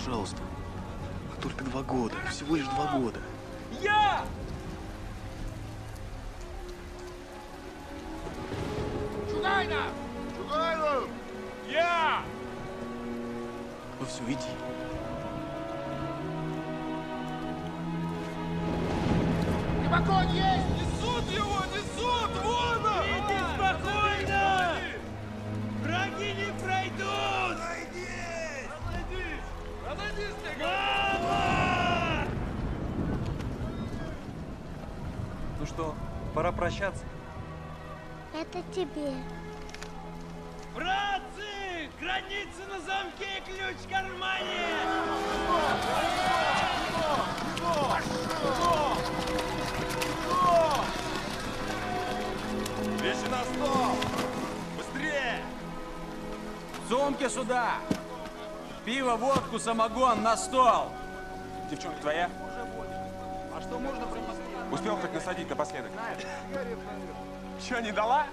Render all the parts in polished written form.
пожалуйста. А только 2 года, всего лишь 2 года. Я! Чугайна! Чугайна! Я! Ну все, иди. Рыбакон есть! Несут его! Несут! Вон он! Идите спокойно! Враги не пройдут! Разойдись! Разойдись! Разойдись, ты! Мама! Ну что, пора прощаться? Это тебе. Братцы! Граница на замке и ключ в кармане! Вещи на стол! Быстрее! Сумки сюда! Пиво, водку, самогон на стол! Девчонка твоя? А что можно принести? Успел хоть насадить напоследок? Че, не дала?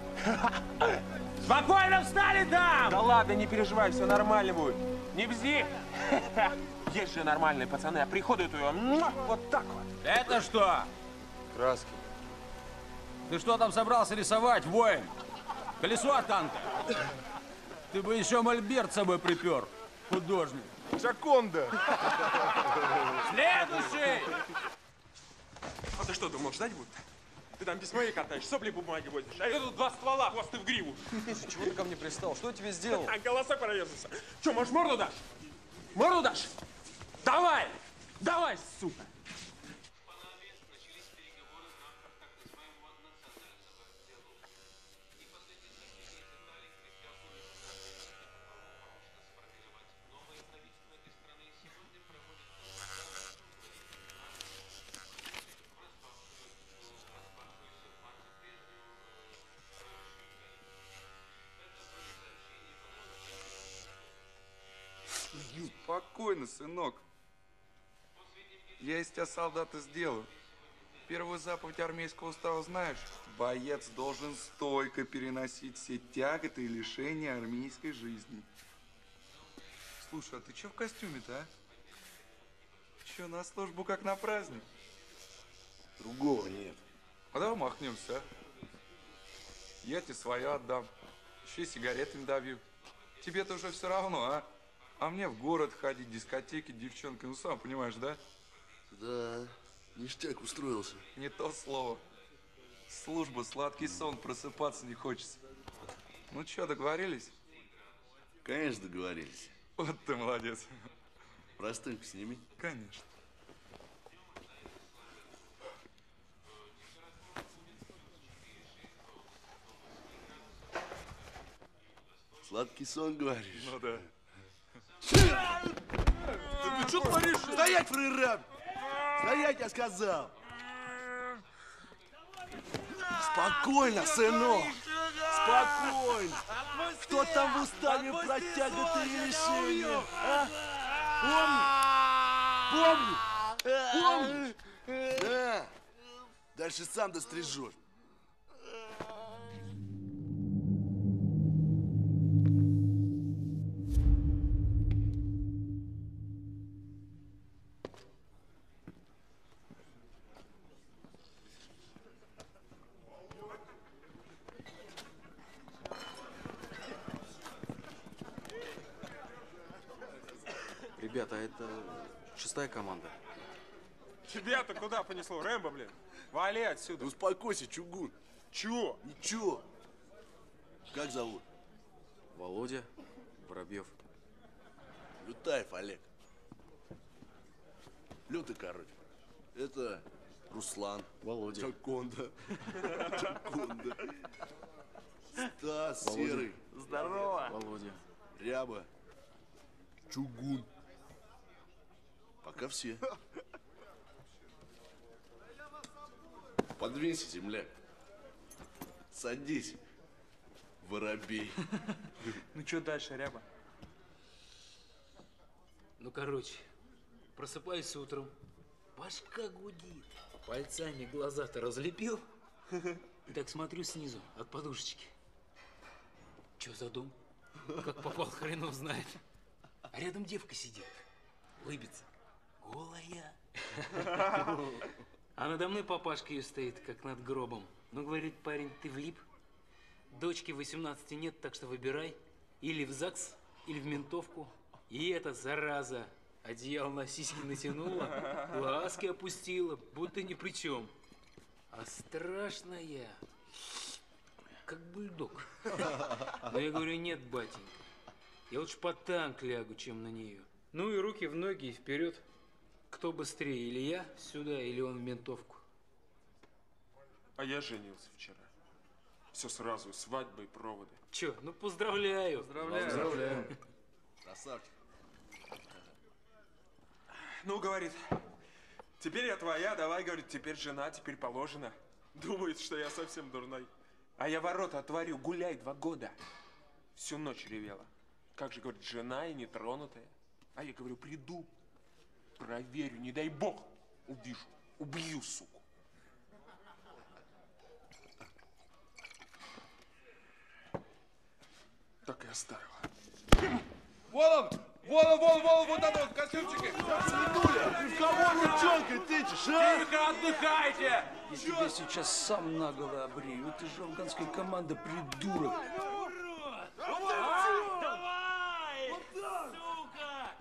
Спокойно встали там! Да ладно, не переживай, все нормально будет. Не бзи! Есть же нормальные пацаны, а приходят ее вот так вот. Это что? Краски. Ты что там собрался рисовать, воин? Колесо от танка? Ты бы еще мольберт с собой припер, художник. Джаконда! Следующий! А ты что, думал, ждать будут? Ты там письмо ей катаешь, сопли бумаги возишь, а я тут 2 ствола, хвосты в гриву. Чего ты ко мне пристал? Что я тебе сделал? А голосок прорезался. Че, может, морду дашь? Морду дашь? Давай! Давай, сука! Спокойно, сынок. Я из тебя солдата сделаю. Первую заповедь армейского устава знаешь? Боец должен стойко переносить все тяготы и лишения армейской жизни. Слушай, а ты че в костюме-то, а? Че, на службу как на праздник? Другого нет. А давай махнемся, а? Я тебе свое отдам. Еще и сигаретами добью. Тебе-то уже все равно, а? А мне в город ходить, дискотеки, девчонки, ну сам понимаешь, да? Да, ништяк устроился. Не то слово. Служба, сладкий сон, просыпаться не хочется. Ну что, договорились? Конечно, договорились. Вот ты молодец. Простынку сними. Конечно. Сладкий сон, говоришь? Ну да. Ты что творишь? Стоять, фрейрам! Стоять, я сказал! Спокойно, сынок! Спокойно! Кто там в уставе про тяготы и лишения? А? Помни? Помни? Да. Дальше сам дострижешь. Ребята, это 6-я команда. Тебя-то куда понесло, Рэмбо, блин? Вали отсюда. Да успокойся, чугун. Чего? Ничего. Как зовут? Володя, Воробьев. Лютаев Олег. Лютый, короче. Это Руслан. Володя. Джаконда. Джаконда. Стас, Володя. Серый. Здорово. Володя. Ряба. Чугун. Пока все. Подвинься, земляк. Садись, воробей. Ну что дальше, Ряба? Ну, короче, просыпаюсь утром, башка гудит, пальцами глаза-то разлепил. И так смотрю снизу, от подушечки. Чё за дом? Как попал, хрен его знает. А рядом девка сидит. Улыбится. Голая. А надо мной папашка ее стоит, как над гробом. Ну, говорит парень, ты влип. Дочки 18 нет, так что выбирай. Или в ЗАГС, или в ментовку. И эта зараза одеяло на сиськи натянула, глазки опустила, будто ни при чем. А страшная, как бульдог. Но я говорю, нет, батенька, я лучше под танк лягу, чем на нее. Ну и руки в ноги и вперед. Кто быстрее, или я сюда, или он в ментовку. А я женился вчера. Все сразу, свадьба и проводы. Че, ну поздравляю. Поздравляю. Красавчик. Ну, говорит, теперь я твоя, давай, говорит, теперь жена, теперь положено. Думает, что я совсем дурной. А я ворота отворю, гуляй 2 года. Всю ночь ревела. Как же, говорит, жена и нетронутая. А я говорю, приду, проверю, не дай бог, увижу, убью, суку. Так и оставила. Вон он, вот это вот, костюмчики. Ты кого девчонкой тычешь, а? Тихо, отдыхайте! Я тебя сейчас сам наголо обрею. Это же афганская команда, придурок. Давай! Сука!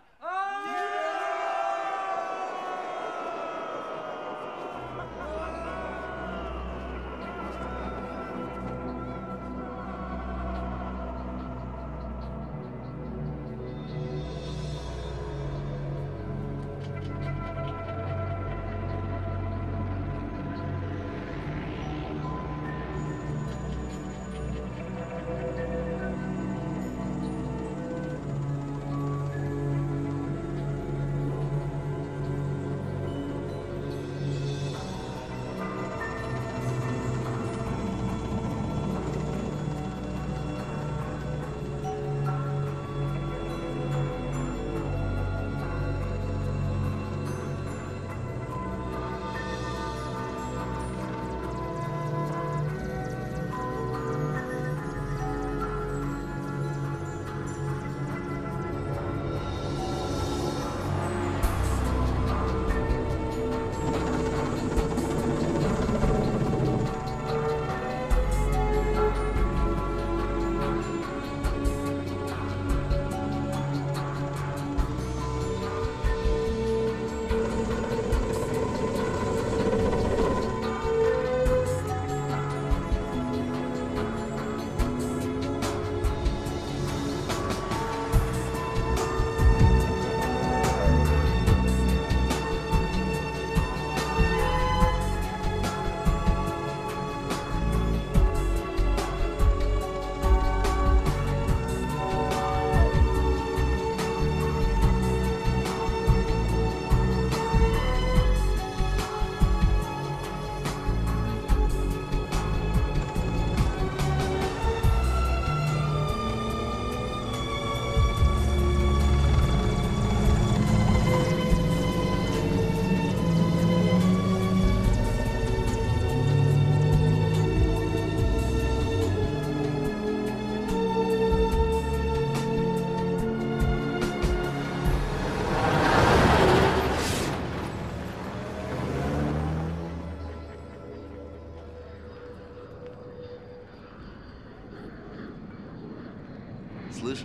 Слышь,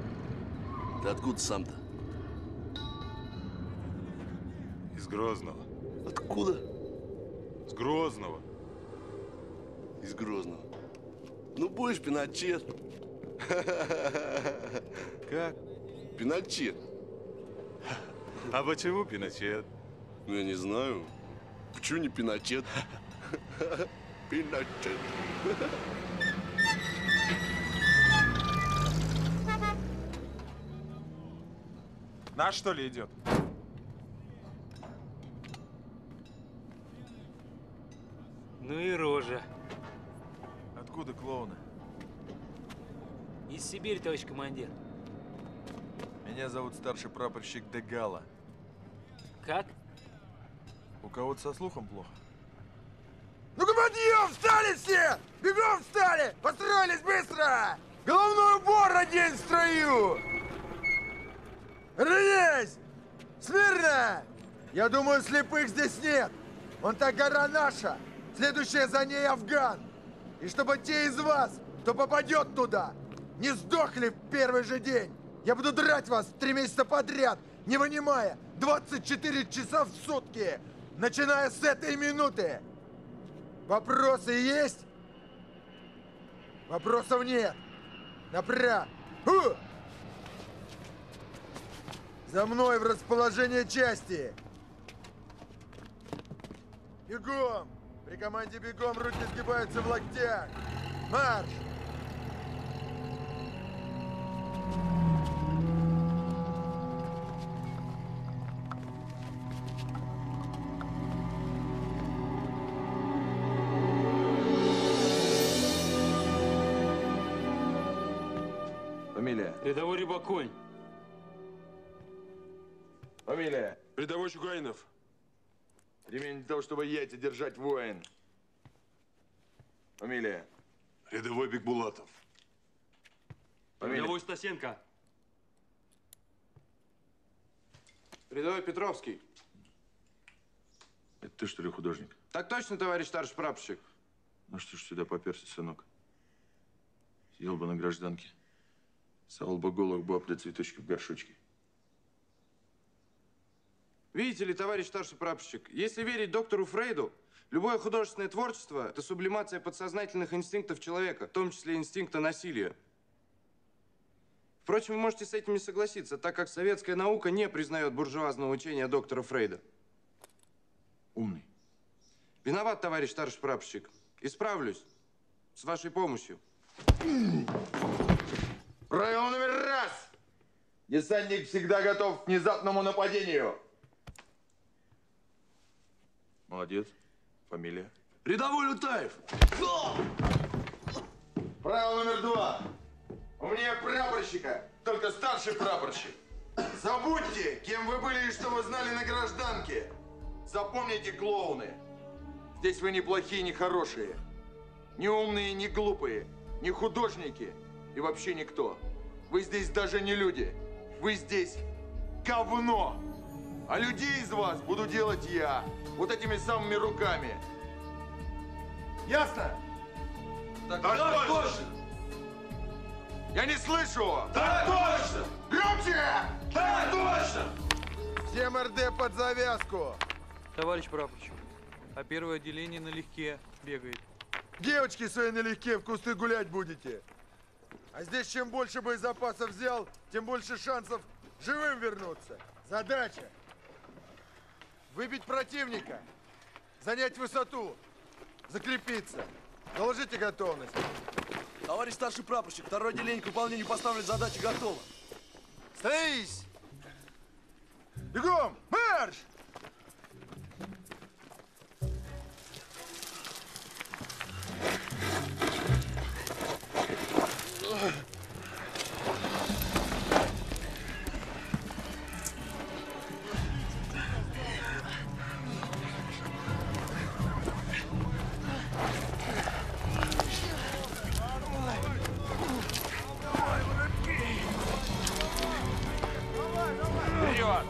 ты откуда сам-то? Из Грозного. Откуда? С Грозного. Из Грозного. Ну, будешь Пиночет. Как? Пиночет. А почему Пиночет? Ну, я не знаю. Почему не Пиночет? Пиночет. Наш, что ли, идет? Ну и рожа. Откуда клоуны? Из Сибири, товарищ командир. Меня зовут старший прапорщик Дегала. Как? У кого-то со слухом плохо? Ну-ка, подъем! Встали все! Бегом встали! Построились быстро! Головной убор надень в строю! Равняйсь! Смирно! Я думаю, слепых здесь нет. Вон та гора наша. Следующая за ней Афган. И чтобы те из вас, кто попадет туда, не сдохли в первый же день. Я буду драть вас 3 месяца подряд, не вынимая, 24 часа в сутки, начиная с этой минуты. Вопросы есть? Вопросов нет. Направо. За мной в расположение части. Бегом! При команде бегом руки сгибаются в локтях. Марш! Фамилия? Рядовой Рябоконь. Фамилия? Рядовой Чугайнов. Ремень для того, чтобы яйца держать, воин. Фамилия? Рядовой Бекбулатов. Фамилия? Рядовой Стасенко. Рядовой Петровский. Это ты, что ли, художник? Так точно, товарищ старший прапорщик. Ну что ж сюда поперся, сынок? Сидел бы на гражданке. Совал бы голову баб да цветочки в горшочке. Видите ли, товарищ старший прапорщик, если верить доктору Фрейду, любое художественное творчество – это сублимация подсознательных инстинктов человека, в том числе инстинкта насилия. Впрочем, вы можете с этим не согласиться, так как советская наука не признает буржуазного учения доктора Фрейда. Умный. Виноват, товарищ старший прапорщик. Исправлюсь. С вашей помощью. Правило номер 1. Десантник всегда готов к внезапному нападению. Молодец. Фамилия? Рядовой Лютаев. Правило номер 2. У меня прапорщика, только старший прапорщик. Забудьте, кем вы были и что вы знали на гражданке. Запомните, клоуны. Здесь вы не плохие, не хорошие. Не умные, не глупые. Не художники и вообще никто. Вы здесь даже не люди. Вы здесь говно. А людей из вас буду делать я. Вот этими самыми руками. Ясно? Так точно. Я не слышу! Так точно. Громче! Так точно. Всем РД под завязку. Товарищ прапорщик, а первое отделение налегке бегает. Девочки свои налегке в кусты гулять будете. А здесь чем больше боезапасов взял, тем больше шансов живым вернуться. Задача – выбить противника, занять высоту, закрепиться. Доложите готовность. Товарищ старший прапорщик, второе отделение к выполнению поставленной задачи готово. Стоись! Бегом! Марш! Вперед.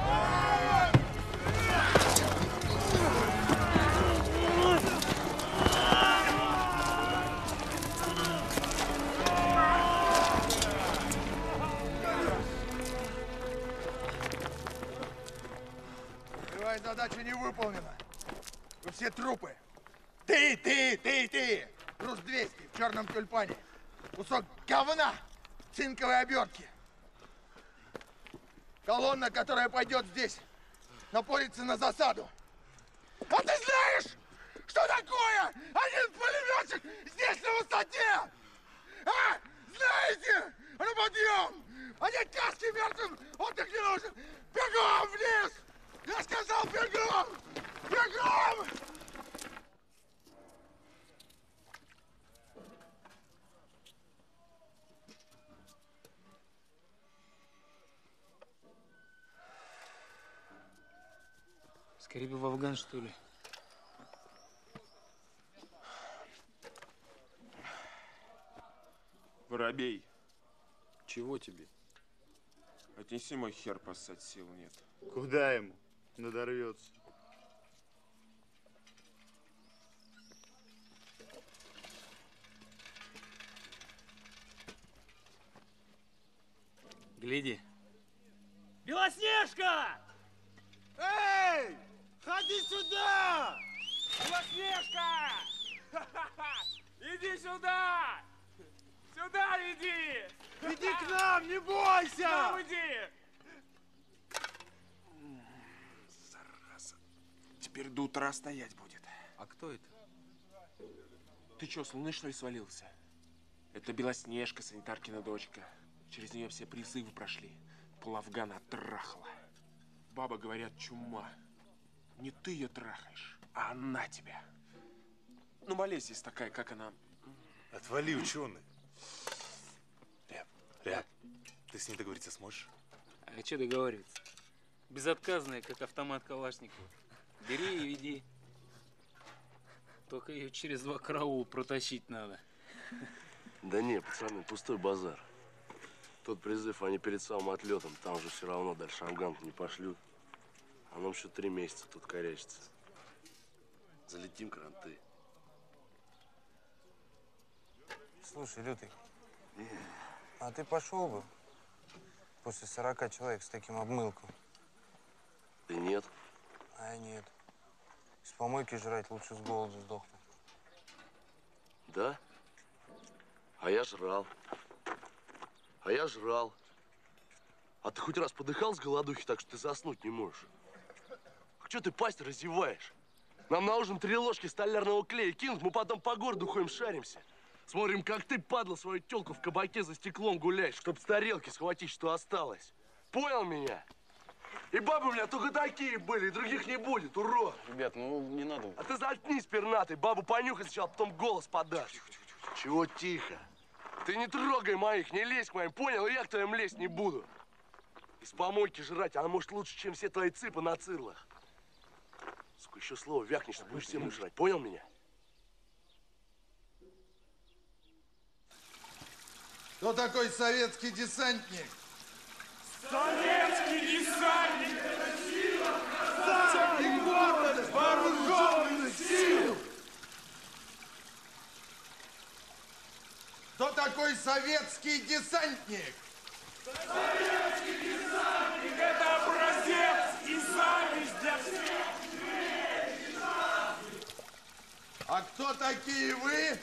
Боевая задача не выполнена. Вы все трупы. Ты! Груз 200 в черном тюльпане. Кусок говна в цинковой обертке. Колонна, которая пойдет здесь, напорится на засаду. А ты знаешь, что такое один пулеметчик здесь на высоте? А? Знаете? А ну подъем! Одеть каски мертвым отдых не нужен. Бегом вниз! Я сказал бегом! Бегом! Скорее бы в Афган, что ли. Воробей. Чего тебе? Отнеси мой хер, поссать сил нет. Куда ему? Надорвется. Гляди. Белоснежка! Эй! Ходи сюда! Белоснежка! Иди сюда! Сюда иди! Иди к нам, не бойся! Сюда иди! Зараза. Теперь до утра стоять будет. А кто это? Ты что, с луны, что ли, свалился? Это Белоснежка, санитаркина дочка. Через нее все призывы прошли. Пол-Афгана оттрахала. Баба, говорят, чума. Не ты ее трахаешь, а она тебя. Ну, болезнь есть такая, как она. Отвали, ученый. Ряб, ты с ней договориться сможешь? А что договариваться? Безотказная, как автомат Калашникова. Бери и веди. Только ее через 2 караула протащить надо. Да не, пацаны, пустой базар. Тот призыв они перед самым отлетом, там же все равно дальше афганку не пошлют. А нам еще 3 месяца тут корячится. Залетим, кранты. Слушай, Лютый, а ты пошел бы после 40 человек с таким обмылком? Ты нет. А я нет. Из помойки жрать лучше с голоду сдохнуть. Да? А я жрал. А я жрал. А ты хоть раз подыхал с голодухи так, что ты заснуть не можешь? А что ты пасть разеваешь? Нам на ужин 3 ложки столярного клея кинут, мы потом по городу ходим, шаримся. Смотрим, как ты, падла, свою тёлку в кабаке за стеклом гуляешь, чтоб с тарелки схватить, что осталось. Понял меня? И бабы у меня только такие были, и других не будет, урод. Ребят, ну не надо. А ты заткнись, пернатый, бабу понюхай сначала, потом голос подашь. Чего тихо? Ты не трогай моих, не лезь к моим, понял? Я к твоим лезть не буду. Из помойки жрать, а может лучше, чем все твои цыпы на цирлах. Сука, еще слово вякнешь, будешь землю жрать, понял меня? Кто такой советский десантник? Советский десантник! Это сила! Десантник гордость вооруженных сил! Кто такой советский десантник? Советский десантник! Это образец и зависть для всех! А кто такие вы?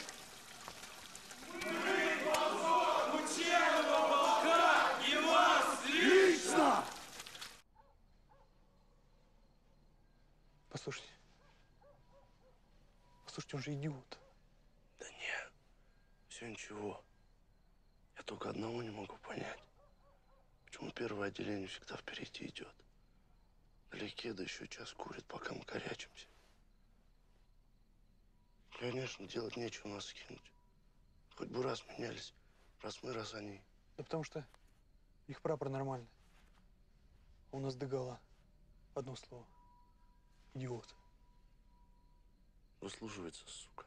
Учебного полка и вас лично! Послушайте. Послушайте, он же идиот. Да не, все ничего. Я только одного не могу понять. Почему первое отделение всегда впереди идет? Налегке, да еще час курит, пока мы корячимся. Конечно, делать нечего, нас скинуть. Хоть бы раз менялись. Раз мы, раз они. Да потому что их прапор нормальный. А у нас догола. Одно слово. Идиот. Выслуживается, сука.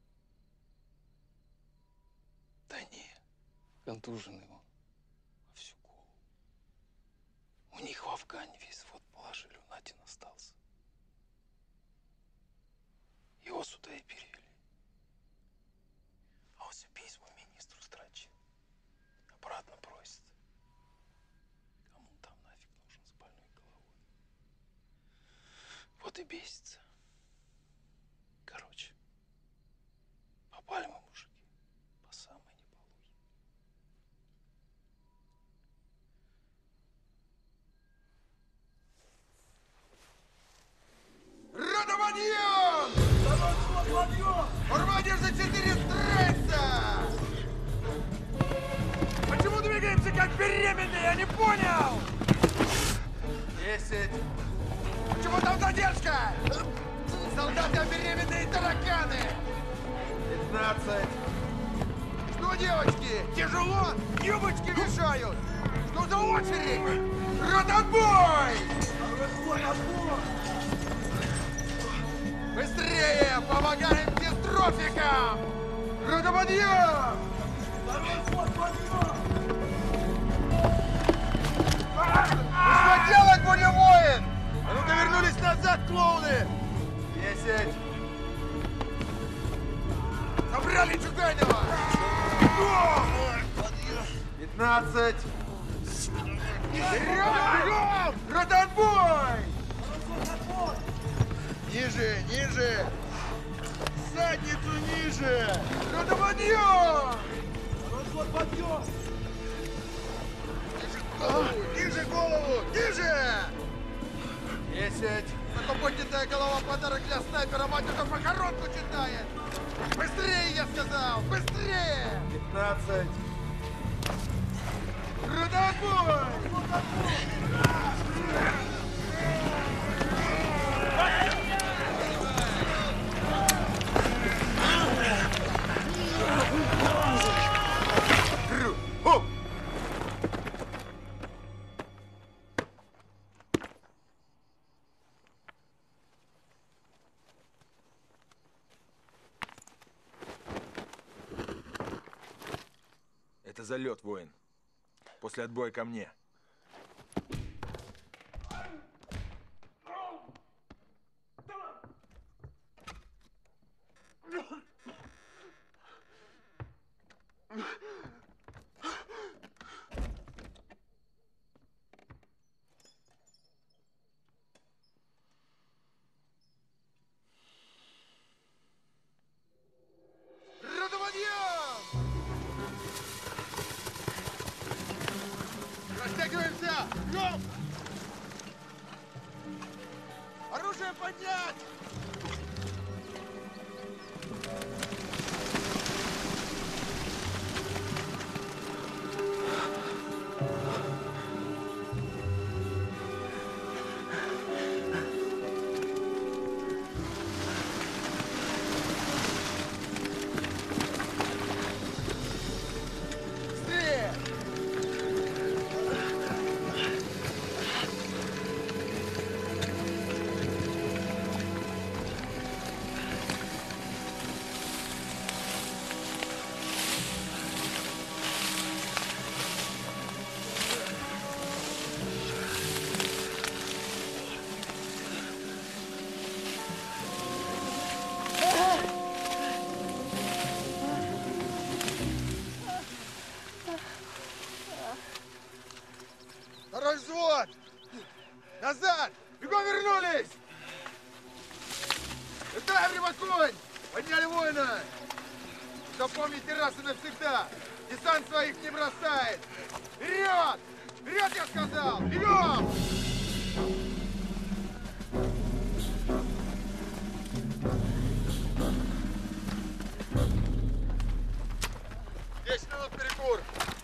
Да не. Контуженный он. А всю голову. У них в Афгане весь взвод положили, он один остался. Его сюда и перевели. А он все письма министру строчит. Обратно просит. Кому там нафиг нужен с больной головой? Вот и бесится. Короче, попали мы, мужики, по самой неполухе. Родоманьон! Урванешь за 4 стрельца! Почему двигаемся как беременные? Я не понял! 10. Почему там задержка? Солдаты беременные тараканы! 15. Что, девочки, тяжело? Юбочки мешают! Что за очередь? Ротобой! Быстрее! Помогаем дистрофикам! Родоподъем! назад, клоуны! 10. Забрали Чугайнова! 15. Вперед, бегом! Рототбой! Ниже, ниже! Задницу ниже! Ротоподъем! Развод подъем! Ниже голову! Ниже! 10. Зато поднятая голова подарок для снайпера, мать уже макаронку читает! Быстрее, я сказал! Быстрее! 15. Рототбой! Это залет, воин. После отбоя ко мне. Растягиваемся! Бегом! Оружие поднять! Быстрее! Второй взвод! Назад! Бегом вернулись! Итак, конь! Подняли воина! Запомните раз и навсегда! Десант своих не бросает! Вперед! Вперед, я сказал! Бегом! Минут перекур!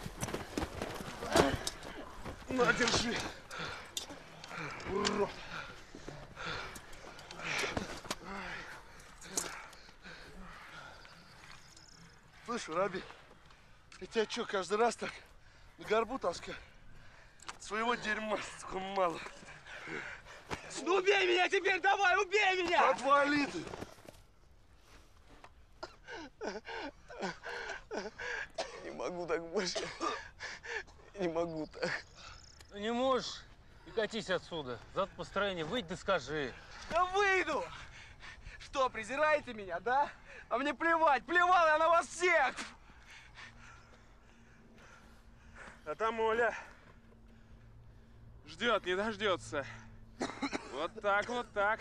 На, держи! Урод! Слышь, Раби, я тебя что, каждый раз так на горбу таскаю? Своего дерьма, сука, мало. Ну убей меня теперь, давай, убей меня! Отвали ты! Не могу так больше. Не могу так. Ну не можешь, и катись отсюда. Зад построение, выйди да скажи. Да выйду! Что, презираете меня, да? А мне плевать, плевал я на вас всех! А там Оля ждет, не дождется. Вот так, вот так.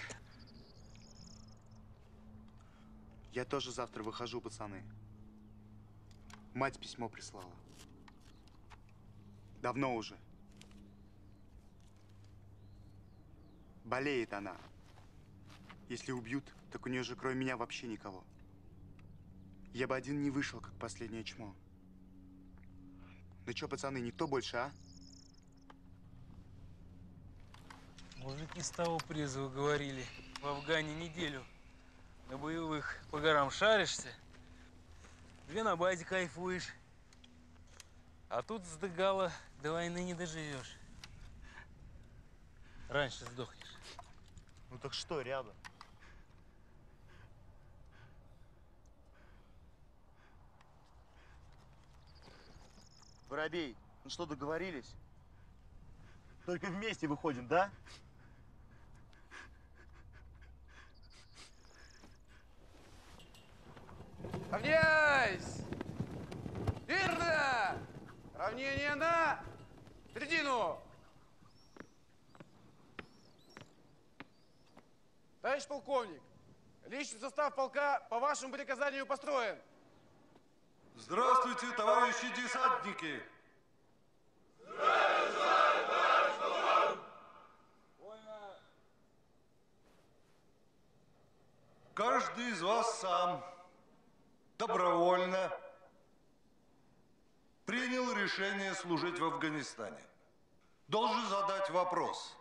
Я тоже завтра выхожу, пацаны. Мать письмо прислала. Давно уже. Болеет она. Если убьют, так у нее же кроме меня вообще никого. Я бы один не вышел, как последнее чмо. Ну чё, пацаны, никто больше, а? Мужики с того призыва говорили. В Афгане неделю на боевых по горам шаришься, 2 на базе кайфуешь. А тут с Дегала до войны не доживешь. Раньше сдохнешь. Ну так что, рядом? Воробей, ну что, договорились? Только вместе выходим, да? Равняйсь! Верно! Равнение на середину! Товарищ полковник, личный состав полка по вашему приказанию построен. Здравствуйте, товарищи десантники! Каждый из вас сам добровольно принял решение служить в Афганистане. Должен задать вопрос.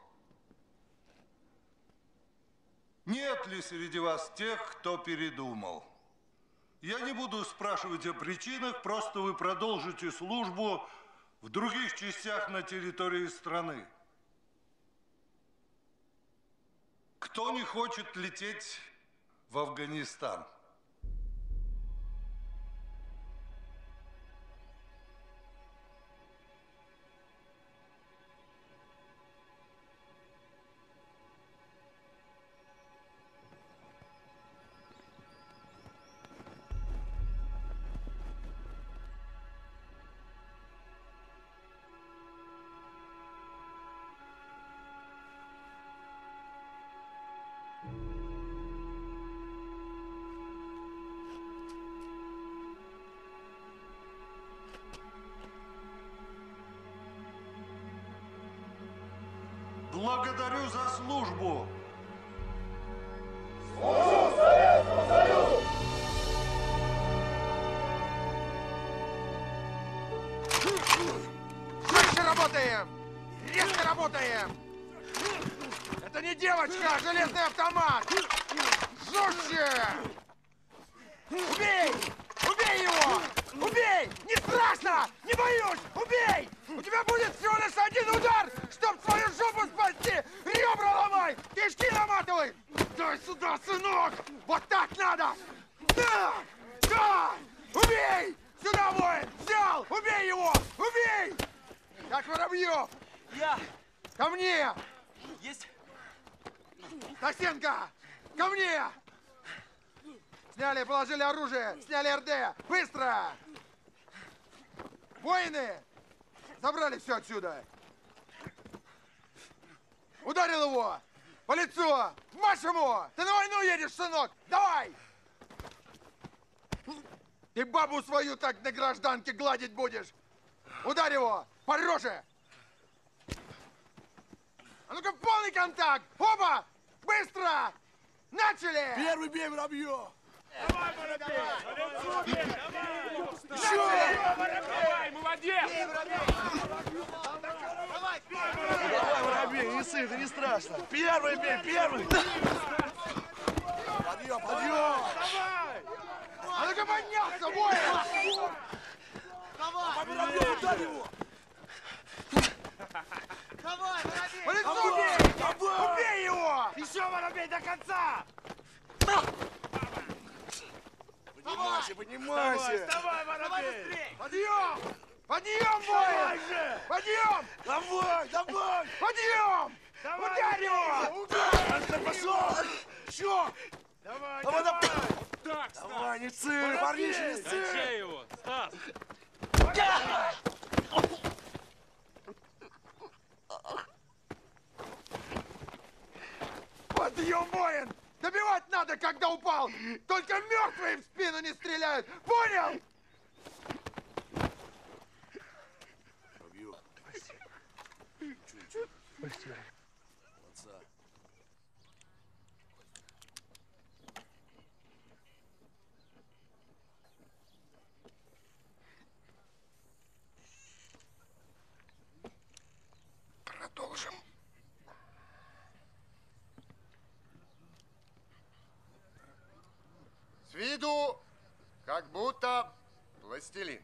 Нет ли среди вас тех, кто передумал? Я не буду спрашивать о причинах, просто вы продолжите службу в других частях на территории страны. Кто не хочет лететь в Афганистан? Благодарю за службу! Служу Советскому Союзу! Дальше работаем! Резко работаем! Это не девочка, а железный автомат! Жестче! Убей! Убей его! Убей! Не страшно! Не боюсь! Убей! У тебя будет всего лишь один удар, чтоб свою жопу спасти! Ребра ломай! Кишки наматывай! Дай сюда, сынок! Вот так надо! Так! Да! Убей! Сюда, воин! Взял! Убей его! Убей! Как Воробьев! Я! Ко мне! Есть! Тасенко! Ко мне! Сняли, положили оружие! Сняли РД! Быстро! Воины! Забрали все отсюда! Ударил его! По лицу! Марш ему! Ты на войну едешь, сынок! Давай! Ты бабу свою так на гражданке гладить будешь! Ударь его! По роже! А ну-ка, полный контакт! Оба! Быстро! Начали! Первый бей, Воробьев! Давай, Воробей! Давай! Давай, молодец! Давай, Воробей, не ссы, это не страшно. Первый бей, первый! Подъем, подъем! Давай! А ну-ка, поднялся, воин! Давай, Воробей, ударь его! Давай, Воробей! По лицу бей! Давай! Убей его! Еще, Воробей, до конца! Поднимайся, поднимайся! Вставай, Воробей! Подъем! Подъем, воин! Подъем! Давай, давай! Подъем! Ударь его! Ударь! Пошел! Еще! Давай, давай! Так, давай, не ссы, парниша, не ссы! Зачем его? Стас! Подъем, воин! Добивать надо, когда упал! Только мертвые в спину не стреляют! Понял? Спасибо. Продолжим. С виду, как будто пластилин.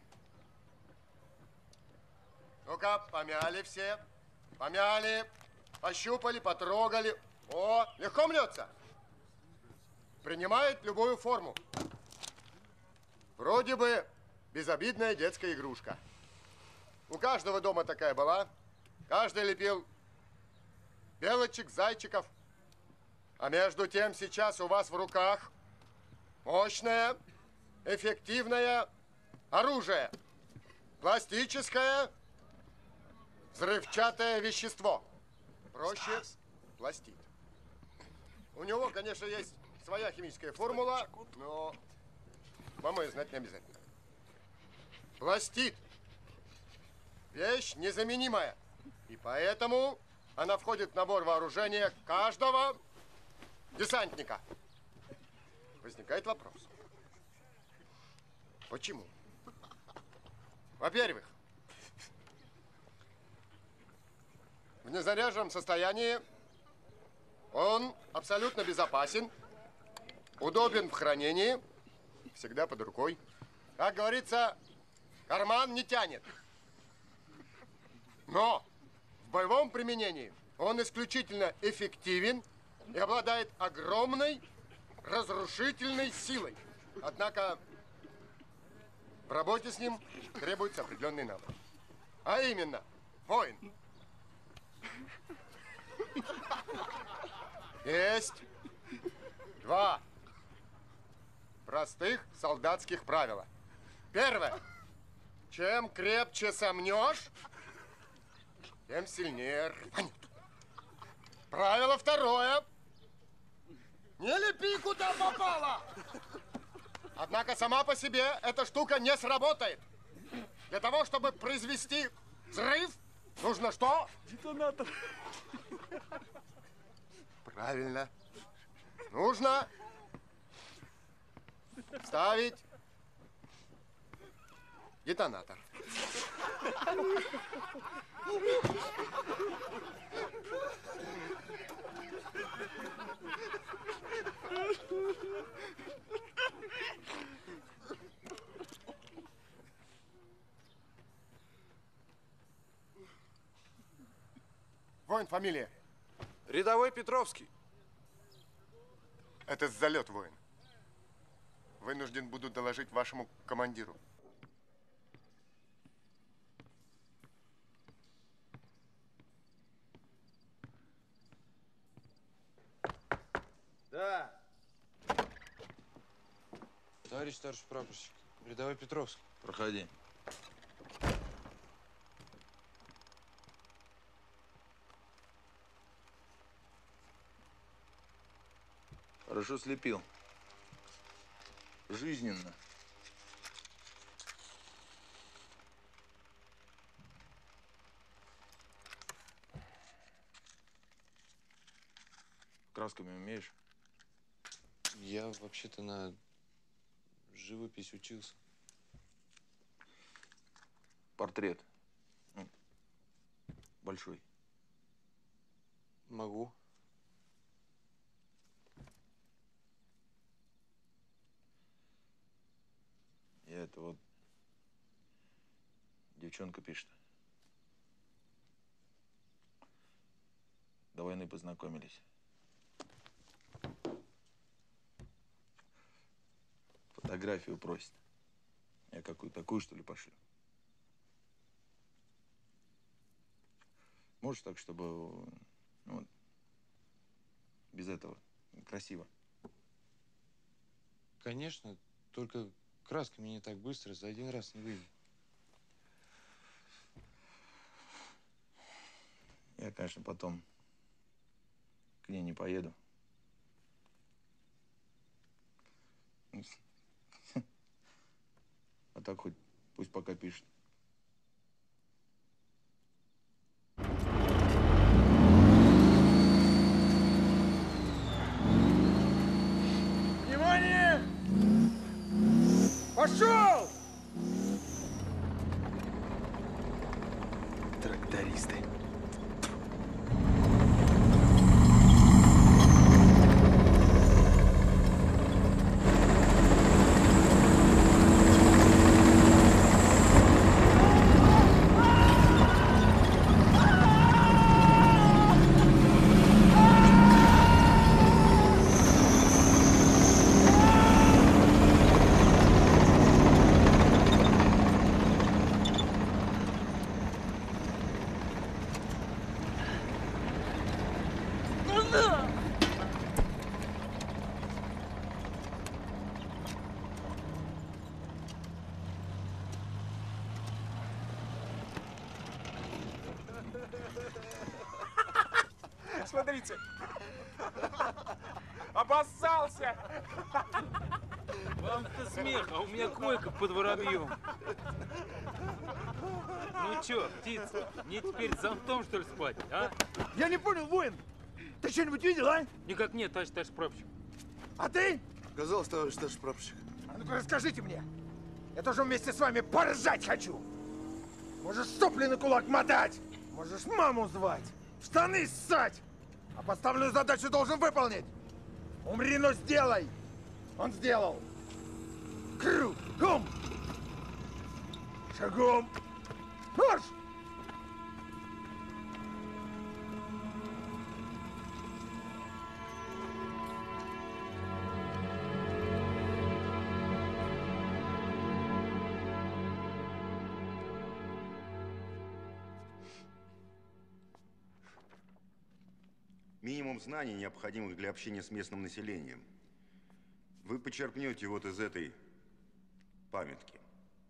Ну-ка, помяли все. Помяли, пощупали, потрогали. О, легко мнется. Принимает любую форму. Вроде бы безобидная детская игрушка. У каждого дома такая была. Каждый лепил белочек, зайчиков. А между тем сейчас у вас в руках мощная эффективное оружие. Пластическое взрывчатое вещество. Проще пластид. У него, конечно, есть своя химическая формула, но вам ее знать не обязательно. Пластид. Вещь незаменимая. И поэтому она входит в набор вооружения каждого десантника. Возникает вопрос. Почему? Во-первых, в незаряженном состоянии он абсолютно безопасен, удобен в хранении, всегда под рукой. Как говорится, карман не тянет. Но в боевом применении он исключительно эффективен и обладает огромной разрушительной силой. Однако в работе с ним требуется определенный навык. А именно, воин. Есть два простых солдатских правила. Первое. Чем крепче сомнешь, тем сильнее рванет. Правило второе. Не лепи, куда попало. Однако сама по себе эта штука не сработает. Для того, чтобы произвести взрыв, нужно что? Детонатор. Правильно. Нужно ставить детонатор. Воин, фамилия? Рядовой Петровский. Это залет, воин. Вынужден буду доложить вашему командиру. Да. Товарищ старший прапорщик, рядовой Петровский. Проходи. Хорошо слепил. Жизненно. Красками умеешь? Я вообще-то на живопись учился. Портрет. Ну, большой. Могу. Я это вот... Девчонка пишет. До войны познакомились. Фотографию просит. Я какую такую, что ли, пошлю? Можешь так, чтобы, ну, вот, без этого, красиво? Конечно, только красками не так быстро, за один раз не выйдет. Я, конечно, потом к ней не поеду. А так хоть пусть пока пишет. Внимание! Пошел! Трактористы. смотрите. Обоссался. Вам-то смех, а у меня койка под воробьем. Ну чё, птица, мне теперь с зонтом, что ли, спать, а? Я не понял, воин. Ты что-нибудь видел, а? Никак нет, товарищ прапорщик. А ты? Казалось, товарищ старший прапорщик. А ну-ка расскажите мне. Я тоже вместе с вами поржать хочу. Можешь сопли на кулак мотать. Можешь маму звать. В штаны ссать. А поставленную задачу должен выполнить. Умри, но сделай. Он сделал. Кругом. Шагом. Марш! Минимум знаний, необходимых для общения с местным населением, вы почерпнете вот из этой памятки.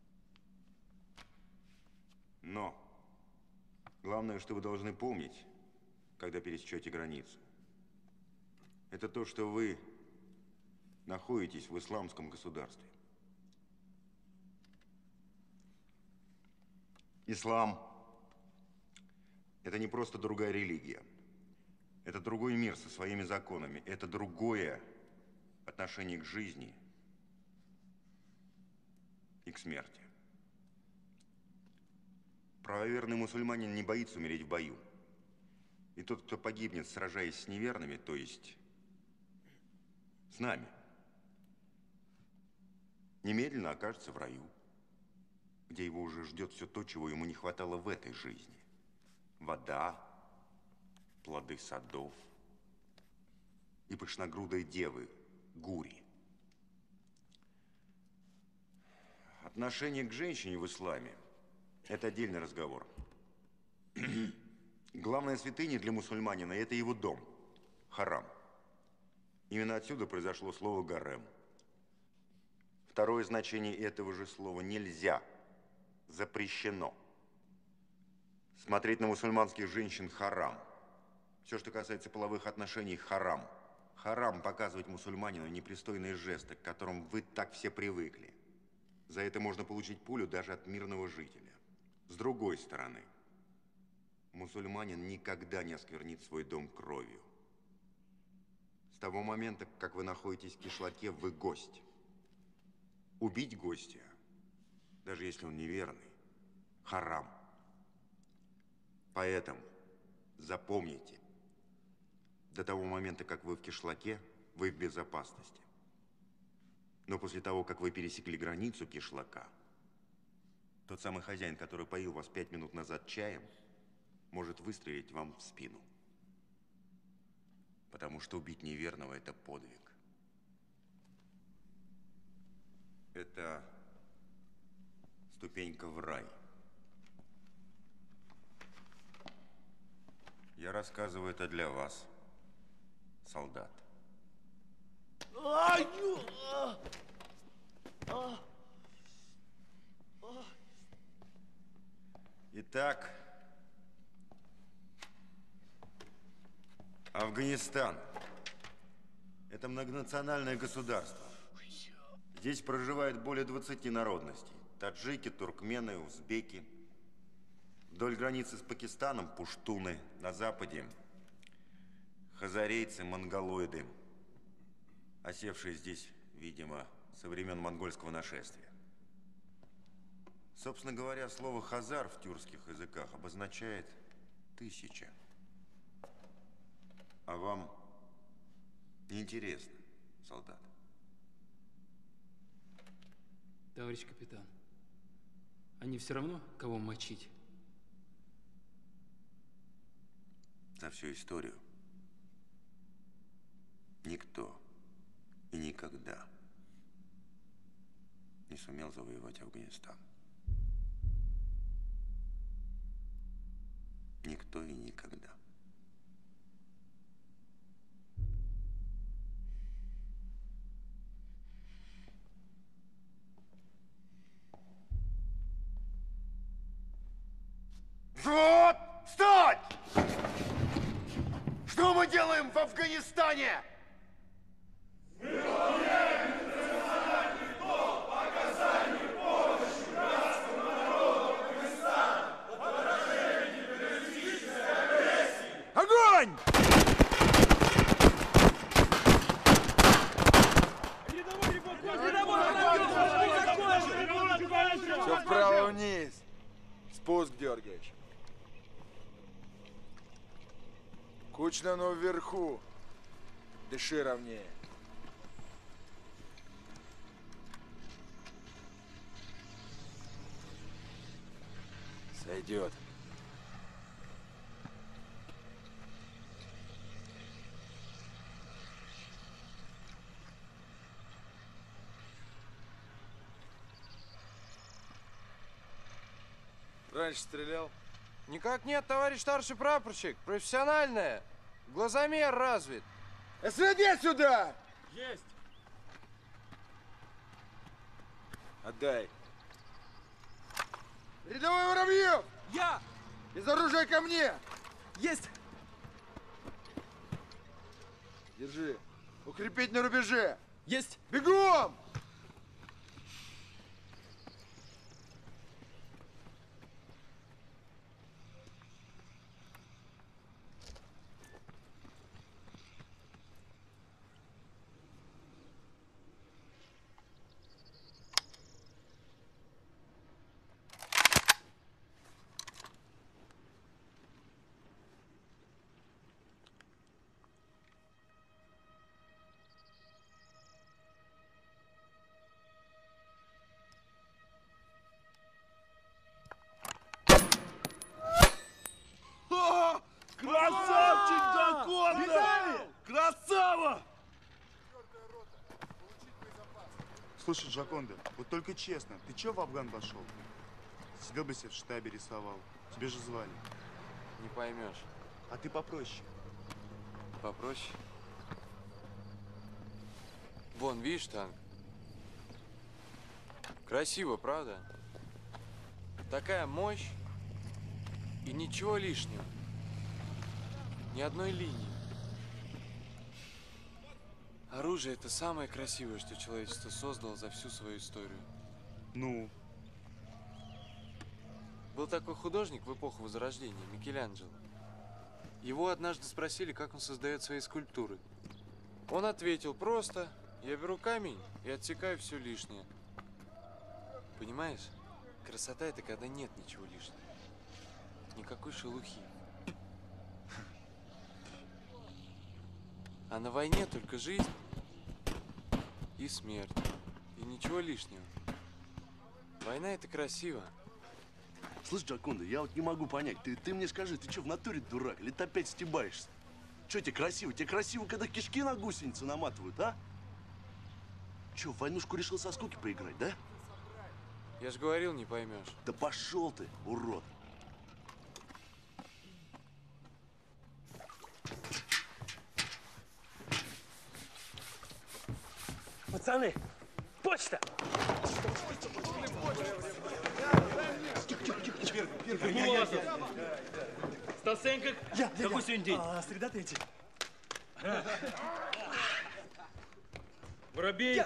Но главное, что вы должны помнить, когда пересечете границу, это то, что вы находитесь в исламском государстве. Ислам – это не просто другая религия. Это другой мир со своими законами. Это другое отношение к жизни и к смерти. Правоверный мусульманин не боится умереть в бою. И тот, кто погибнет, сражаясь с неверными, то есть с нами, немедленно окажется в раю, где его уже ждет все то, чего ему не хватало в этой жизни. Вода, плоды садов и пышногрудые девы, гури. Отношение к женщине в исламе – это отдельный разговор. Главная святыня для мусульманина – это его дом, харам. Именно отсюда произошло слово гарем. Второе значение этого же слова – нельзя, запрещено. Смотреть на мусульманских женщин – харам. Все, что касается половых отношений – харам. Харам показывать мусульманину непристойные жесты, к которым вы так все привыкли. За это можно получить пулю даже от мирного жителя. С другой стороны, мусульманин никогда не осквернит свой дом кровью. С того момента, как вы находитесь в кишлаке, вы гость. Убить гостя, даже если он неверный, харам. Поэтому запомните, до того момента, как вы в кишлаке, вы в безопасности. Но после того, как вы пересекли границу кишлака, тот самый хозяин, который поил вас 5 минут назад чаем, может выстрелить вам в спину. Потому что убить неверного – это подвиг. Это ступенька в рай. Я рассказываю это для вас, солдат. Итак, Афганистан – это многонациональное государство. Здесь проживает более 20 народностей. Таджики, туркмены, узбеки. Вдоль границы с Пакистаном – пуштуны. На западе – хазарейцы, монголоиды, осевшие здесь, видимо, со времен монгольского нашествия. Собственно говоря, слово «хазар» в тюркских языках обозначает «тысяча». А вам неинтересно, солдат? Товарищ капитан, они все равно кого мочить? За всю историю никто и никогда не сумел завоевать Афганистан. Никто и никогда. Вот! Встать! Что мы Афганистане! Огонь! Все вправо вниз. Спуск дергаешь. Кучно, но вверху. Дыши ровнее. Сойдет. Раньше стрелял? Никак нет, товарищ старший прапорщик. Профессиональная. Глазомер развит. СВД сюда! Есть. Отдай. Рядовой Воробьев! Я! Из оружия ко мне! Есть! Держи. Укрепить на рубеже. Есть! Бегом! Красавчик, Джаконда! Красава! Слушай, Джаконда, вот только честно, ты чё в Афган пошел? Сидел бы себе в штабе, рисовал. Тебе же звали. Не поймешь. А ты попроще. Попроще. Вон, видишь танк? Красиво, правда? Такая мощь и ничего лишнего. Ни одной линии. Оружие — это самое красивое, что человечество создало за всю свою историю. Ну? Был такой художник в эпоху Возрождения, Микеланджело. Его однажды спросили, как он создает свои скульптуры. Он ответил просто: я беру камень и отсекаю все лишнее. Понимаешь? Красота — это когда нет ничего лишнего. Никакой шелухи. А на войне только жизнь и смерть. И ничего лишнего. Война — это красиво. Слышь, Джаконда, я вот не могу понять. Ты мне скажи, ты что, в натуре дурак? Или ты опять стебаешься? Что тебе красиво? Тебе красиво, когда кишки на гусеницы наматывают, а? Че, в войнушку решил со скуки поиграть, да? Я же говорил, не поймешь. Да пошел ты, урод. Пацаны, почта! Стасенко, какой сегодня день? Среда 3. Воробей,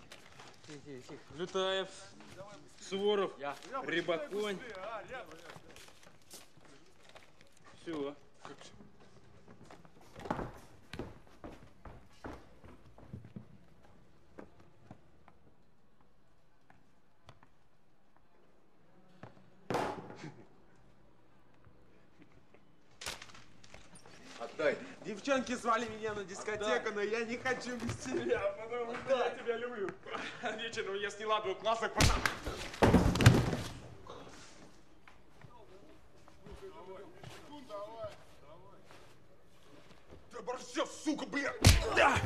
Лютаев, Суворов, Рябоконь. Все. Отдай. Девчонки звали меня на дискотеку, но я не хочу без тебя, потому что я тебя люблю. Вечером я сняла 2 классных пацан. Ты оборзел, сука, блядь! Да!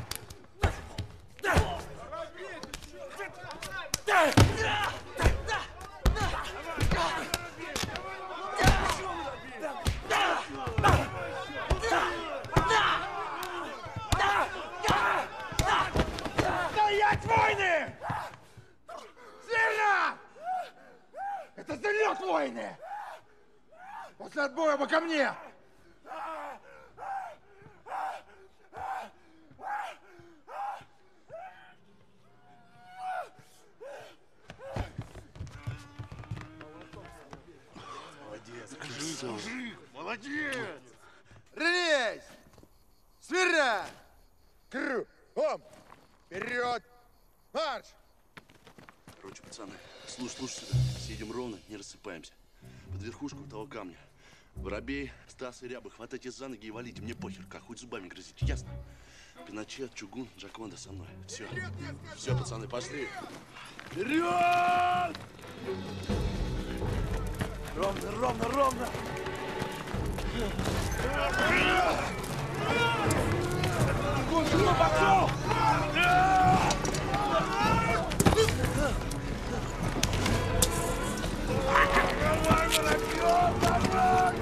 Стоять, войны! Сильно! Это залет войны! После отбоя оба ко мне! Молодец, он. Мужик, молодец! Равняйсь! Смирно! Кругом! Вперед! Марш! Короче, пацаны, слушай сюда. Сидим ровно, не рассыпаемся. Под верхушку того камня. Воробей, Стас и Рябы, хватайте за ноги и валите. Мне похер, как хоть зубами грызите, ясно? Пиночет, Чугун, Джаконда со мной. Все. Все, пацаны, пошли. Вперед! Ровно, ровно, ровно! Чугун пошел! Давай, Воробьев, давай,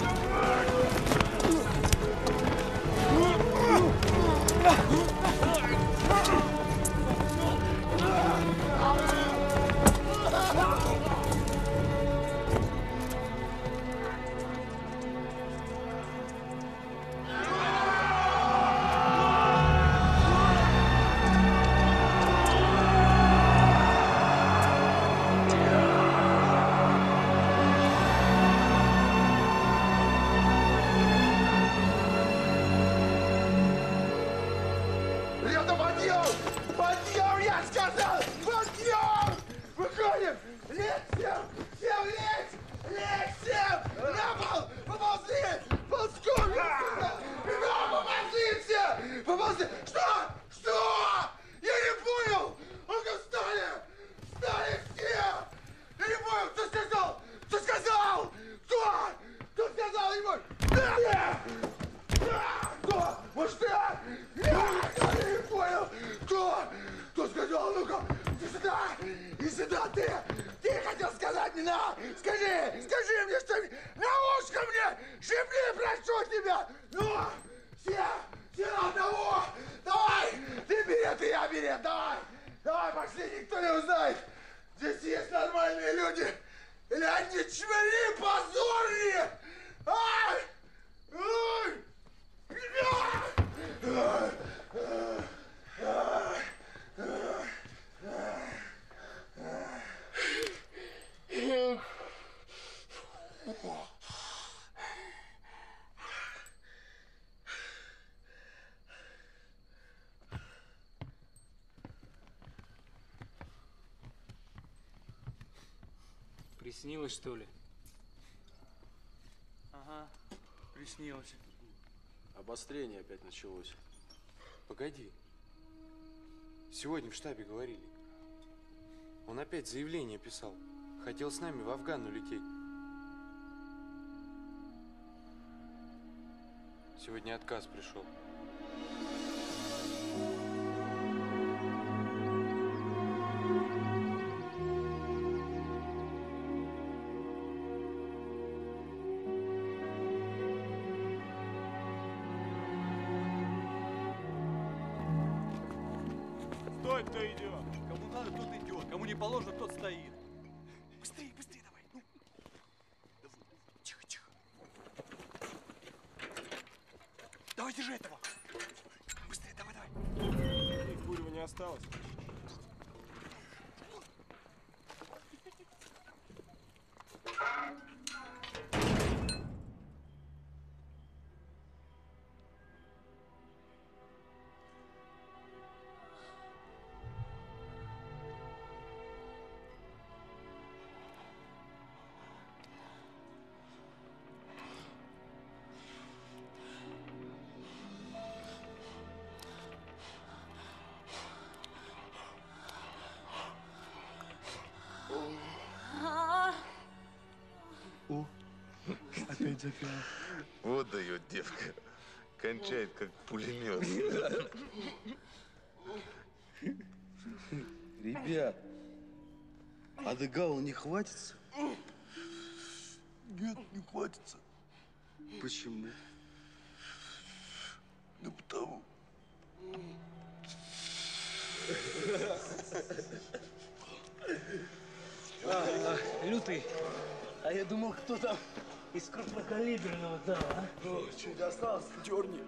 Ребята, подъем! Подъем, я сказал! Подъем! Выходим! Лечь всем! Всем лечь! Лечь всем! На пол! Поползли! Ползком! Бегом, поползли все! Поползли! Что? Что? Я не понял! Ну-ка, встали! Встали все! Я не понял, кто сказал? Кто сказал? Кто? Кто сказал? Я не понял! Кто? Может, я? Я не понял! Кто? Кто сказал? Ну-ка, иди сюда! Иди сюда, ты! Ты хотел сказать мне, на! Скажи мне что-нибудь! На ушко мне! Шепни, прошу тебя! Ну! Все на одного! Давай! Ты билет, и я билет! Давай! Давай, пошли, никто не узнает! Здесь есть нормальные люди! Или они чмыри позорные! Ай! Ай! Приснилось, что ли? Ага, приснилось. Обострение опять началось. Погоди. Сегодня в штабе говорили. Он опять заявление писал. Хотел с нами в Афган улететь. Сегодня отказ пришел. Стой, кто идет! Кому надо, тот идет. Кому не положено, тот стоит. Быстрее, быстрее давай. Ну. Тихо, тихо. Давай, держи этого. Быстрее, давай, давай. Курева не осталось. О, опять запела. Вот дает девка. Кончает, как пулемет. Ребят, а до гаула не хватится? Нет, не хватится. Почему? Да потому. Лютый, а я думал, кто там из крупнокалиберного дал, а? О, чуть осталось, дерни.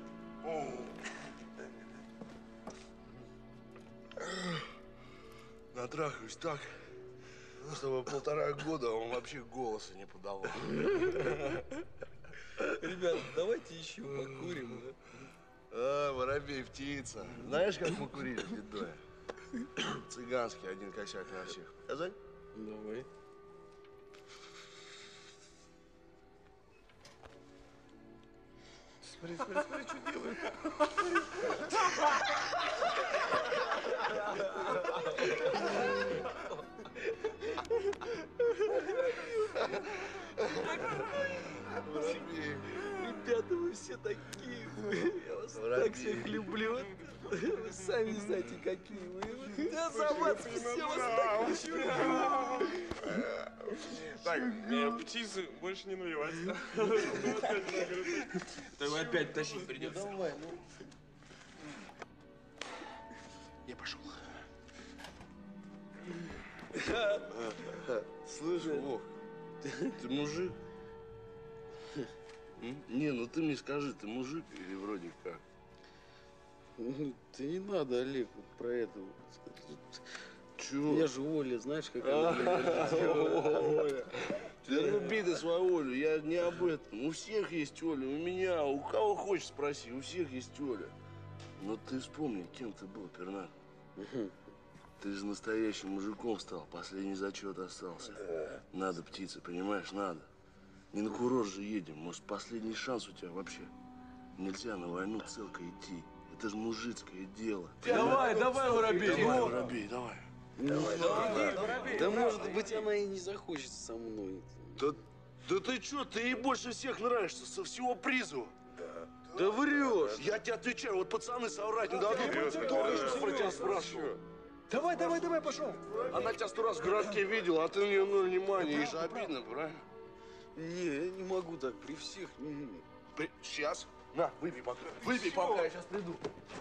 Натрахаюсь так, чтобы 1,5 года он вообще голоса не подавал. Ребят, давайте еще покурим, да? А, воробей, птица. Знаешь, как мы курили в Бедое? Цыганский, один косяк на всех. Показать? Давай. Смотри, смотри, смотри, что делает. Воробей. Ребята, вы все такие. Я вас так всех люблю. Вы сами знаете, какие вы. Да, Завадский, все вас так люблю. Так, птицы больше не наливать. Да его опять тащить придется. Давай, ну. Я пошел. Слышь, Вов, ты мужик? Не, ну ты мне скажи, ты мужик или вроде как? Да не надо, Олег, вот про это. Чего? Я же Оля, знаешь, как Оля. Ты люби ты свою Олю, я не об этом. У всех есть Оля, у меня, у кого хочешь спроси, у всех есть Оля. Но ты вспомни, кем ты был, Пернат. Ты же настоящим мужиком стал, последний зачет остался. Надо, птица, понимаешь, надо. Не на курорт же едем, может, последний шанс у тебя вообще. Нельзя на войну целко идти. Это же мужицкое дело. Давай, давай, Воробей. Давай, Воробей, давай. Давай. Да может быть, она и не захочет со мной. Да ты чё, ты ей больше всех нравишься со всего призыва. Да врешь. Я тебе отвечаю, вот пацаны соврать не дадут. Только что про тебя спрашивал. Давай, давай, давай, пошел. Она тебя 100 раз в городке видела, а ты на нее ноль внимания. Ей же обидно, правильно? Не, я не могу так при всех. Сейчас. На, выпей пока. Выпей пока, я сейчас приду.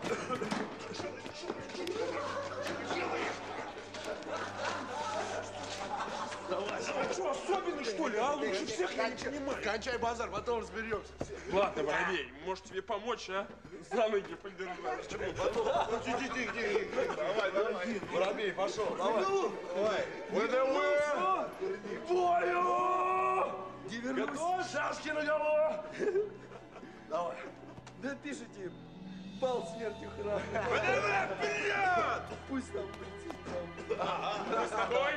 Давай, давай. Что, особенный, что ли, а? Лучше всех я не понимаю. Кончай базар, потом разберемся. Ладно, Воробей, может тебе помочь, а? За ноги подержать. Почему? Потом. Иди. Давай, давай. Воробей, пошел, давай. Давай. ВДВ! К бою! Готов? Шашки наголо! Давай. Да пишите, пал смертью храм. ВДВ, вперед! Пусть там будет. С тобой?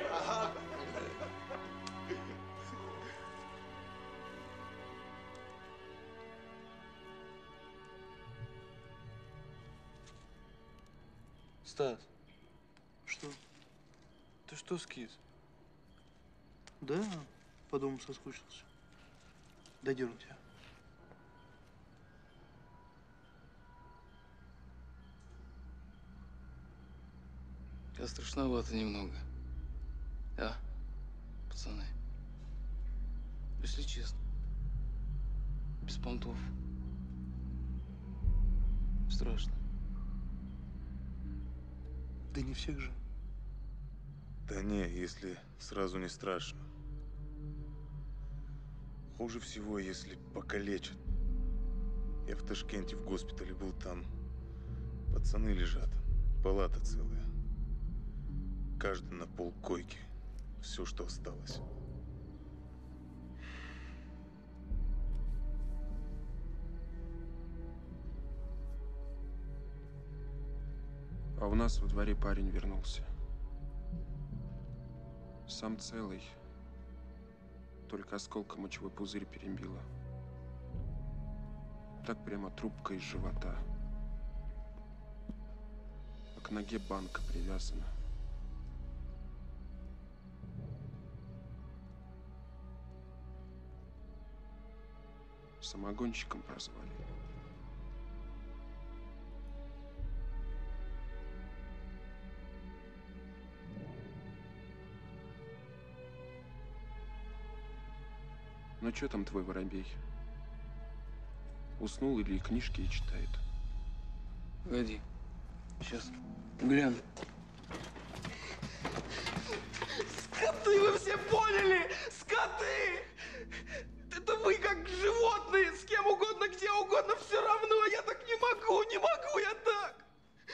Стас, что? Ты что, скис? Да, по дому соскучился. Додерну тебя. А страшновато немного. А, пацаны? Если честно. Без понтов. Страшно. Да не всех же. Да не, если сразу не страшно. Хуже всего, если покалечат. Я в Ташкенте в госпитале был, там пацаны лежат, палата целая. Каждый на полкойки. Все, что осталось. А у нас во дворе парень вернулся. Сам целый. Только осколком мочевой пузырь перебило. Так прямо трубка из живота. А к ноге банка привязана. Самогонщиком прозвали. Ну что там твой Воробей? Уснул или книжки читает? Погоди. Сейчас гляну. Скоты, вы все поняли? Скоты! Это вы как животные, с кем угодно, где угодно, все равно. Я так не могу я так.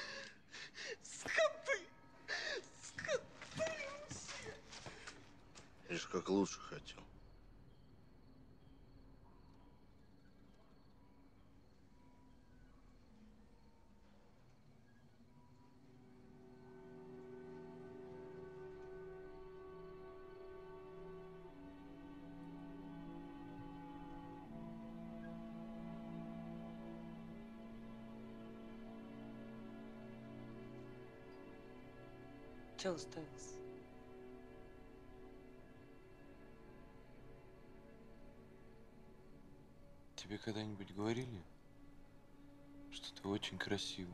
Скоты! Скоты все! Видишь, как лучше хотел. Чего уставился? Тебе когда-нибудь говорили, что ты очень красивый?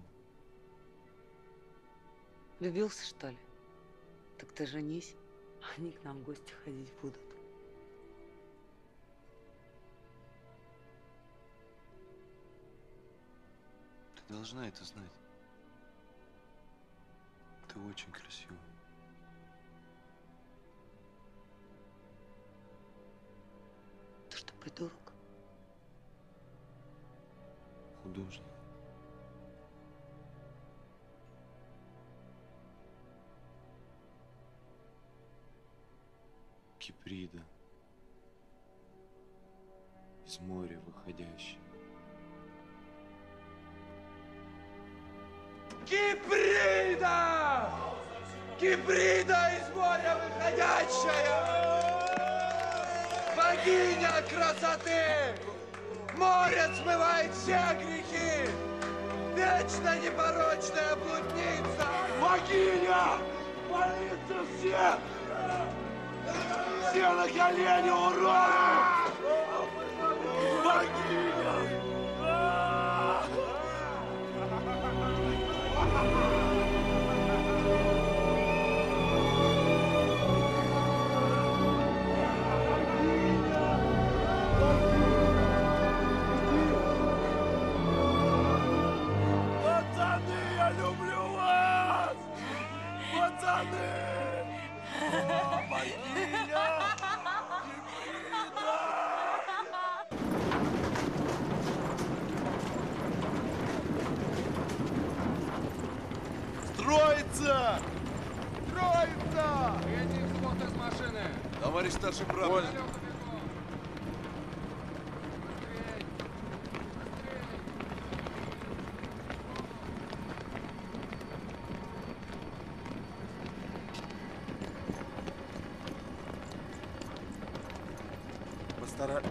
Влюбился, что ли? Так ты женись, они к нам в гости ходить будут. Ты должна это знать. Ты очень красивый. Ты что, придурок? Художник. Киприда. Из моря выходящий. Киприда! Киприда из моря выходящая! Богиня красоты! Море смывает все грехи! Вечно непорочная блудница! Богиня! Молится всех! Все на колени, уроды! Богиня! Пацаны, я люблю вас! Пацаны! О, богиня! Строится! Строится! Третий взвод из машины. Товарищ старший брат. Постараюсь.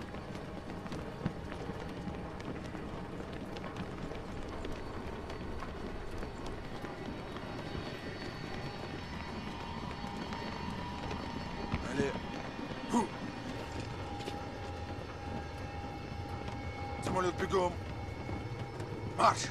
Самолет бегом. Марш!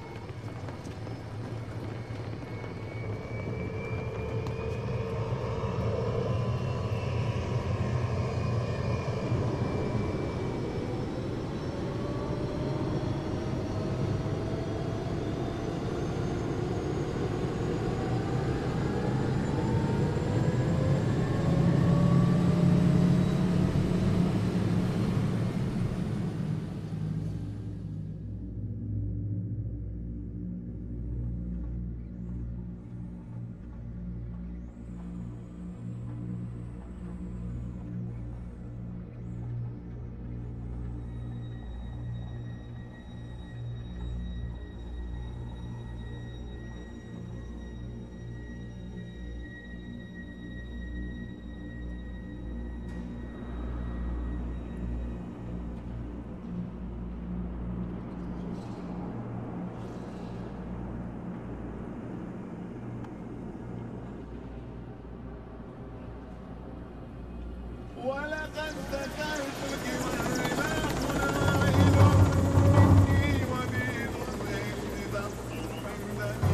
ولقد ذكرتك والرماح نائل مني وبيض الهند تصرف عندني